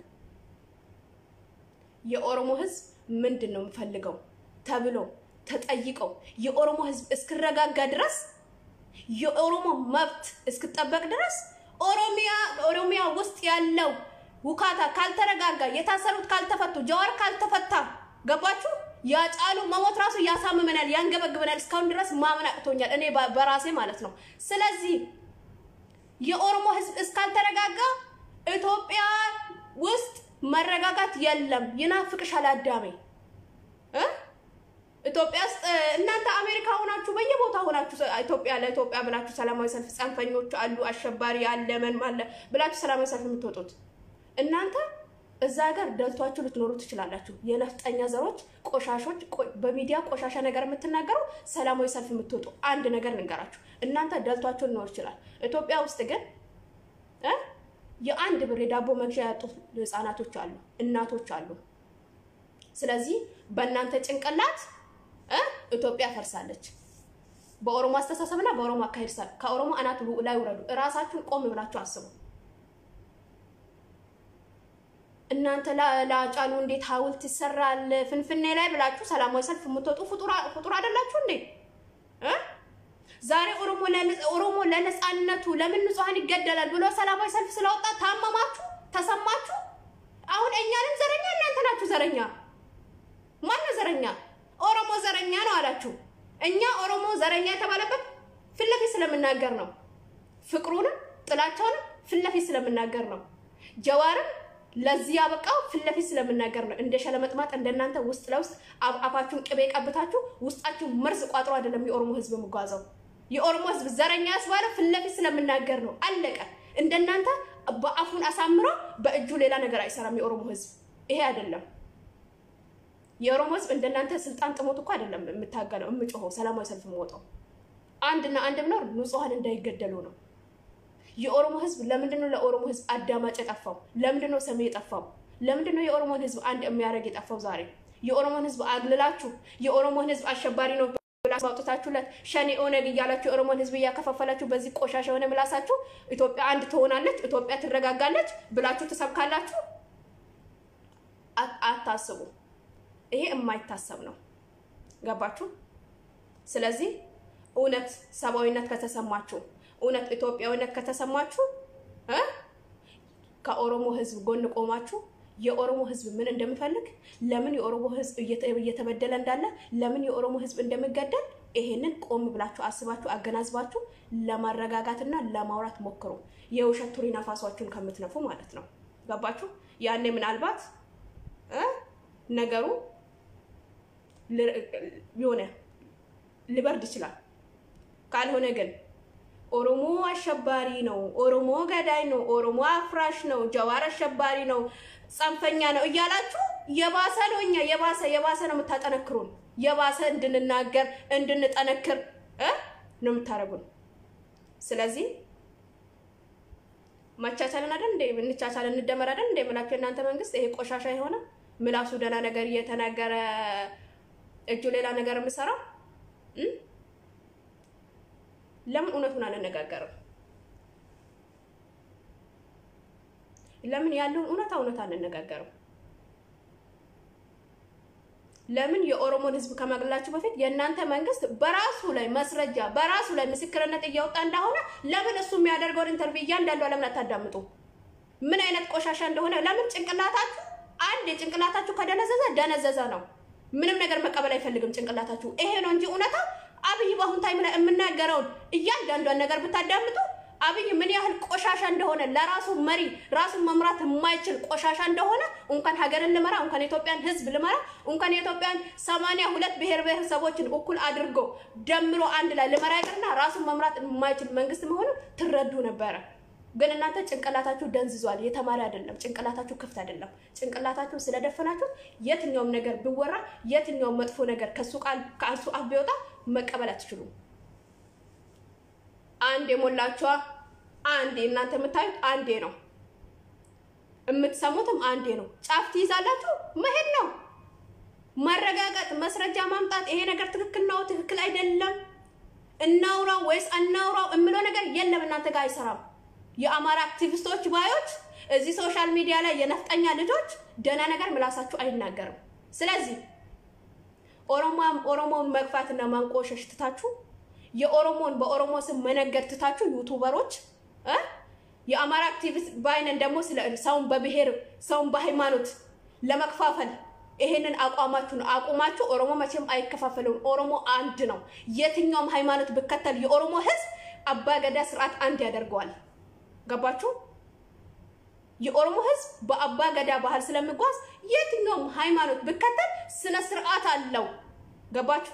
የኦሮሞ ህዝብ ምንድነው የሚፈልገው ተብሎ ተጠይቀው የኦሮሞ ህዝብ እስክረጋጋ ድረስ የኦሮሞ መብት እስክጠበቅ ድረስ ኦሮሚያ ውስጥ ያለው ውካታ ካልተረጋጋ የታሰሩት ካልተፈቱ ጀዋር ካልተፈታ ገባችሁ ያጫሉ መሞት ራሱ ያሳምመናል ያንገበግበናል እስካሁን ድረስ ማመን አቅቶኛል እኔ በራሴ ማለት ነው ስለዚህ የኦሮሞ ህዝብ እስካልተረጋጋ ኢትዮጵያ ውስጥ መረጋጋት የለም ይናፍቅሻል አዳሜ ኢትዮጵያ ውስጥ እናንተ አሜሪካ ሆናችሁ በየቦታው ሆናችሁ ኢትዮጵያ ብላችሁ ሰላማዊ ሰልፍ ጽንፈኞች አሉ አሸባሪ አለ ምን ማለት ብላችሁ ሰላማዊ ሰልፍ የምትወጡት እናንተ እዛ ሀገር ደልቷችሁ ልትኖሩ ትችላላችሁ የነፍጠኛ ዘሮች ቆሻሾች በሚዲያ ቆሻሻ ነገር የምትናገሩ ሰላማዊ ሰልፍ የምትወጡ አንድ ነገር ልንገራችሁ እናንተ ደልቷችሁ ልትኖሩ ይችላል ኢትዮጵያ ውስጥ ግን የአንድ ብር የዳቦ መግዣ ያጡ ህፃናቶች አሉ እናቶች አሉ ስለዚህ በእናንተ ጭንቅላት ኢትዮጵያ ፈርሳለች በኦሮሞ አስተሳሰብና በኦሮሞ አካሄድ ከኦሮሞ አናት ላይ ወረዱ ራሳችሁን ቆም ብላችሁ አስቡ እናንተ ላጫሉ እንዴት ሐውልት ይሰራል ፍንፍኔ ላይ ብላችሁ ሰላማዊ ሰልፍ የምትወጡ ፍጡር አይደላችሁ እንዴ ዛሬ ኦሮሞ ለነጻነቱ ለምን ንጹሃን ይገደላል ብሎ ሰላማዊ ሰልፍ ስለወጣ ታመማችሁ ተሰማችሁ አሁን እኛንም ዘረኛ እናንተ ናችሁ ዘረኛ ማን ዘረኛ ኦሮሞ ዘረኛ ነው አላችሁ እኛ ኦሮሞ ዘረኛ የተባለበት ፍለፊ ስለምናገር ነው ፍቅሩን ጥላቻውን ፍለፊ ስለምናገር ነው ጀዋርም ለዚህ ያበቃው ፍለፊ ስለምናገር ነው እንደ ሸለመጥማጥ እንደናንተ ውስጥ ለውስጥ አፋችሁን ቅቤ ቀብታችሁ ውስጣችሁ መርዝ ቋጥሮ አይደለም የኦሮሞ ህዝብ መጓዛው የኦሮሞ ህዝብ ዘረኛ ያስባለ ፍለፊ ስለምናገር ነው አለቀ እንደናንተ በአፉን አሳምሮ በእጁ ሌላ ነገር አይሰራም የኦሮሞ ህዝብ ይሄ አይደለም የኦሮሞ ህዝብ እንደናንተ ስልጣን ጥሞት እኮ አይደለም የምታገለው የምጮኸው ሰላማዊ ሰልፍ ወጣው አንድና አንድ ብኖር ንጹሃን እንዳይገደሉ ነው የኦሮሞ ህዝብ ለምንድነው ለኦሮሞ ህዝብ አዳማጭ የጠፋው ለምንድነው ሰሜ የጠፋው ለምንድነው የኦሮሞ ህዝብ አንድ የሚያረግ የጠፋው ዛሬ የኦሮሞ ህዝብ አግልላችሁ የኦሮሞ ህዝብ አሸባሪ ነው ብላችሁ አውጥታችሁለት ሸኔ ኦነግ ይያላችሁ የኦሮሞ ህዝብ ያከፋፈላችሁ በዚህ ቆሻሻ ሆነ ምላሳችሁ ኢትዮጵያ አንድ ትሆናለች ኢትዮጵያ ትረጋጋለች ብላችሁ ተሰብካላችሁ አታስቡ ይሄ የማይታሰብ ነው ገባችሁ ስለዚህ እውነት ሰባዊነት ከተሰማችሁ እውነት ኢትዮጵያዊነት ከተሰማችሁ ከኦሮሞ ህዝብ ጎን ቆማችሁ የኦሮሞ ህዝብ ምን እንደሚፈልግ ለምን የኦሮሞ ህዝብ እየተበደለ እንዳለ ለምን የኦሮሞ ህዝብ እንደሚገደል ይሄንን ቆም ብላችሁ አስባችሁ አገናዝባችሁ ለማረጋጋትና ለማውራት ሞክሩ የውሸት ቱሪ ነፋሳችሁን ከምትነፉ ማለት ነው ገባችሁ ያኔ ምናልባት ነገሩ ቢሆነ ሊበርድ ይችላል ካልሆነ ግን ኦሮሞ አሸባሪ ነው ኦሮሞ ገዳይ ነው ኦሮሞ አፍራሽ ነው ጀዋር አሸባሪ ነው ጻንፈኛ ነው እያላችሁ የባሰ ነውኛ የባሰ ነው የምታጠነክሩን የባሰ እንድንናገር እንድንጠነክር ነው የምታረጉን ስለዚህ ማቻቻለን አይደል እንዴ እንቻቻለን እንደመር አይደል እንዴ ብላችሁ እናንተ መንግስት ይሄ ቆሻሻ የሆነ ምላሱ ደና ነገር እየተናገረ እጁ ሌላ ነገር መስራ ለምን እውነቱን አንነጋገርም ለምን ያለው እውነት አንነጋገርም ለምን የኦሮሞን ህዝብ ከማግላችሁ በፊት የእናንተ መንግስት በራሱ ላይ መስረጃ በራሱ ላይ ምስክርነት እያወጣ እንደሆነ ለምን እሱ የሚያደርገው ኢንተርቪው እያንዳንዱ ለምን አታዳምጡ ምን አይነት ቆሻሻ እንደሆነ ለምን ጭንቅላታችሁ አንድ ጭንቅላታችሁ ከደነዘዘ ነው ምንም ነገር መቀበል አይፈልግም ጭንቅላታችሁ ይሄ ነው እንጂ እውነታ አብይ ባሁን ታይም ላይ የምናገረው እያንዳንዱ ነገር ብታዳምጡ አብይ ምን ያህል ቆሻሻ እንደሆነ ለራሱ መሪ ራሱን መምራት የማይችል ቆሻሻ እንደሆነ እንኳን ሀገርን ልመራ እንኳን ኢትዮጵያን ህዝብ ልመራ እንኳን ኢትዮጵያን 82 ብሔረሰቦችን እኩል አድርጎ ደምሮ አንድ ላይ ልመራ ይቀርና ራሱን መምራት የማይችል መንግስት መሆኑ ትረዱ ነበር ግን እናንተ ጭንቅላታችሁ ደንዝዟል የተማረ አይደለም ጭንቅላታችሁ ክፍት አይደለም ጭንቅላታችሁ ስለደፈናችሁ የትኛውም ነገር ቢወራ የትኛውም መጥፎ ነገር ከሱ አፍ ቢወጣ መቀበል አትችሉም አንዴ ሞላችሁ አንዴ እናንተ የምታዩት አንዴ ነው የምትሰሙትም አንዴ ነው ጫፍ ትይዛላችሁ መሄድ ነው ማረጋጋት መስረጃ ማምጣት ይሄ ነገር ትክክል ነው ትክክል አይደለም እናውራው ወይስ አናውራው እምለው ነገር የለም እናንተ ጋር አይሰራም የአማራ አክቲቪስቶች ባዮች እዚህ ሶሻል ሚዲያ ላይ የነፍጠኛ ልጆች ደና ነገር ምላሳችሁ አይናገርም ስለዚህ ኦሮሞን መግፋትና ማንቆሸሽ ትታችሁ የኦሮሞን በኦሮሞ ስም መነገር ትታችሁ ዩቲዩበሮች የአማራ አክቲቪስት ባይነን ደግሞ ስለ ሰውን በብሔር ሰውን በሃይማኖት ለመከፋፈል ይሄንን አቋማችሁ ኦሮሞ መቼም አይከፋፈለው ኦሮሞ አንድ ነው የትኛውም ሃይማኖት በከተል የኦሮሞ ህዝብ አባገዳ ስርዓት አንድ ያደርገዋል ገባችሁ የኦሮሞ ህዝብ በአባገዳ ባህል ስለሚጓዝ የትኛውም ሃይማኖት በከተል ስነ ስርዓት አለው ገባችሁ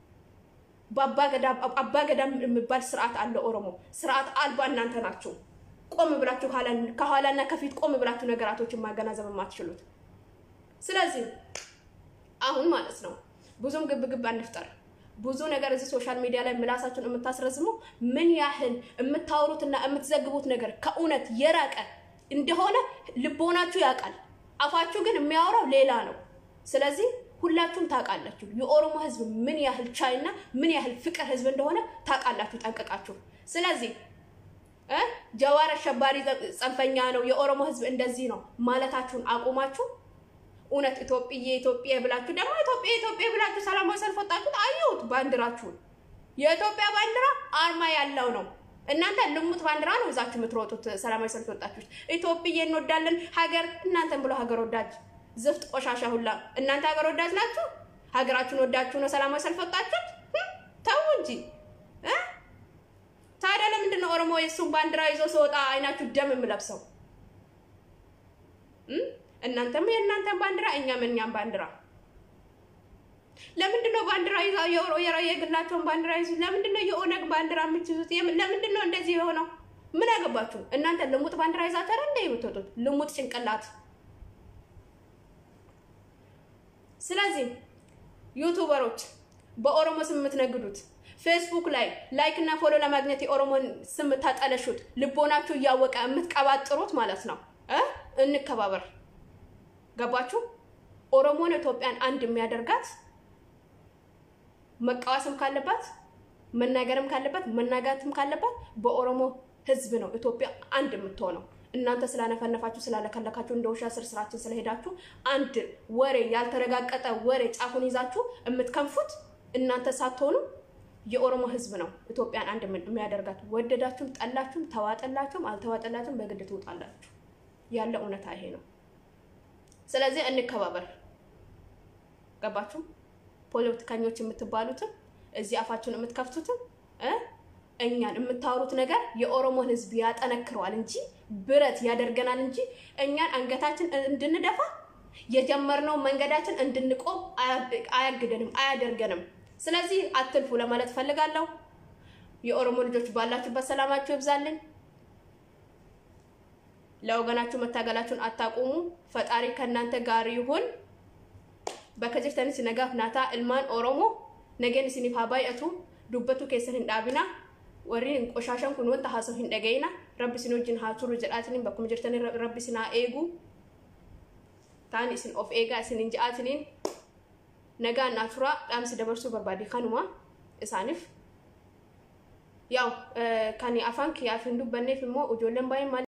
በአባገዳ የሚባል ስርዓት አለ ኦሮሞ ስርዓት አልባ እናንተ ናችሁ ቆም ብላችሁ ከኋላና ከፊት ቆም ብላችሁ ነገራቶችን ማገናዘብ ማትችሉት ስለዚህ አሁን ማለት ነው ብዙም ግብግብ አንፍጠር ብዙ ነገር እዚህ ሶሻል ሚዲያ ላይ ምላሳችሁን የምታስረዝሙ ምን ያህል የምታወሩትና የምትዘግቡት ነገር ከእውነት የራቀ እንደሆነ ልቦናችሁ ያውቃል። አፋችሁ ግን የሚያወራው ሌላ ነው። ስለዚህ ሁላችሁም ታውቃላችሁ የኦሮሞ ህዝብ ምን ያህል ቻይና ምን ያህል ፍቅር ህዝብ እንደሆነ ታውቃላችሁ ጠንቀቃችሁ። ስለዚህ ጀዋር አሸባሪ ጽንፈኛ ነው የኦሮሞ ህዝብ እንደዚህ ነው ማለታችሁን አቁማችሁ እውነት ኢትዮጵያ ብላችሁ ደግሞ ኢትዮጵያ ብላችሁ ሰላማዊ ሰልፍ ወጣችሁ አዩት ባንዲራችሁን። የኢትዮጵያ ባንዲራ አርማ ያለው ነው። እናንተ ልሙት ባንዲራ ነው እዛችሁ የምትሮጡት ሰላማዊ ሰልፍ ወጣችሁ። ኢትዮጵያ እንወዳለን ሀገር እናንተን ብሎ ሀገር ወዳጅ ዝፍት ቆሻሻ ሁላ እናንተ ሀገር ወዳጅ ናችሁ። ሀገራችሁን ወዳችሁ ነው ሰላማዊ ሰልፍ ወጣችሁ። ተው እንጂ ታዲያ ለምንድን ነው ኦሮሞ የሱን ባንዲራ ይዞ ሲወጣ አይናችሁ ደም የምለብሰው? እናንተም የእናንተን ባንዲራ እኛም ባንዲራ ለምንድን ነው ባንዲራ ይዘው የግላቸውን ባንዲራ ይዙ? ለምንድን ነው የኦነግ ባንዲራ የምትይዙት? ለምንድን ነው እንደዚህ የሆነው? ምን ያገባችሁ እናንተ? ልሙጥ ባንዲራ ይዛችሁ አይደል እንደ የምትወጡት? ልሙጥ ጭንቅላት። ስለዚህ ዩቲዩበሮች በኦሮሞ ስም የምትነግዱት ፌስቡክ ላይ ላይክ እና ፎሎ ለማግኘት የኦሮሞን ስም ታጠለሹት ልቦናችሁ እያወቀ የምትቀባጥሩት ማለት ነው። እንከባበር። ገባችሁ? ኦሮሞን ኢትዮጵያን አንድ የሚያደርጋት መቃወስም ካለባት መናገርም ካለባት መናጋትም ካለባት በኦሮሞ ህዝብ ነው ኢትዮጵያ አንድ የምትሆነው። እናንተ ስላነፈነፋችሁ ስላለከለካችሁ እንደውሻ ስራችን ስለሄዳችሁ አንድ ወሬ ያልተረጋቀጠ ወሬ ጫፉን ይዛችሁ የምትከንፉት እናንተ ሳትሆኑ የኦሮሞ ህዝብ ነው ኢትዮጵያን አንድ የሚያደርጋት። ወደዳችሁም ጠላችሁም ተዋጠላችሁም አልተዋጠላችሁም በግድ ትወጣላችሁ። ያለ እውነታ ይሄ ነው። ስለዚህ እንከባበር። ገባችሁ? ፖለቲከኞች የምትባሉት እዚህ አፋችሁን የምትከፍቱት እኛን የምታወሩት ነገር የኦሮሞን ህዝብ ያጠነክረዋል እንጂ ብረት ያደርገናል እንጂ እኛን አንገታችን እንድንደፋ የጀመርነው መንገዳችን እንድንቆም አያግደንም አያደርገንም። ስለዚህ አትልፉ ለማለት ፈልጋለሁ። የኦሮሞ ልጆች ባላችሁበት ሰላማችሁ ይብዛልኝ። ለወገናችሁ መታገላችሁን አታቁሙ። ፈጣሪ ከናንተ ጋር ይሁን። በከጀተን ሲነጋፍ ናታ ኢልማን ኦሮሞ ነገን ሲኒፋ ባይአቱ ዱበቱ ከሰን እንዳቢና ወሪን ቆሻሻን ኩን ወንታ ሐሰው እንደገይና ረብ ሲኖጅን ሃቱሩ ጀላትኒን በኩም ጀርተን ረብ ሲና ኤጉ ታኒ ሲን ኦፍ ኤጋ ሲን እንጃአትኒን ነጋ ናቱራ ዳምስ ደበርሱ በርባዲ ካኑማ እሳንፍ ያው ካኒ አፋንክ ያፍንዱ በኔፍ ሞ ኦጆለን ባይ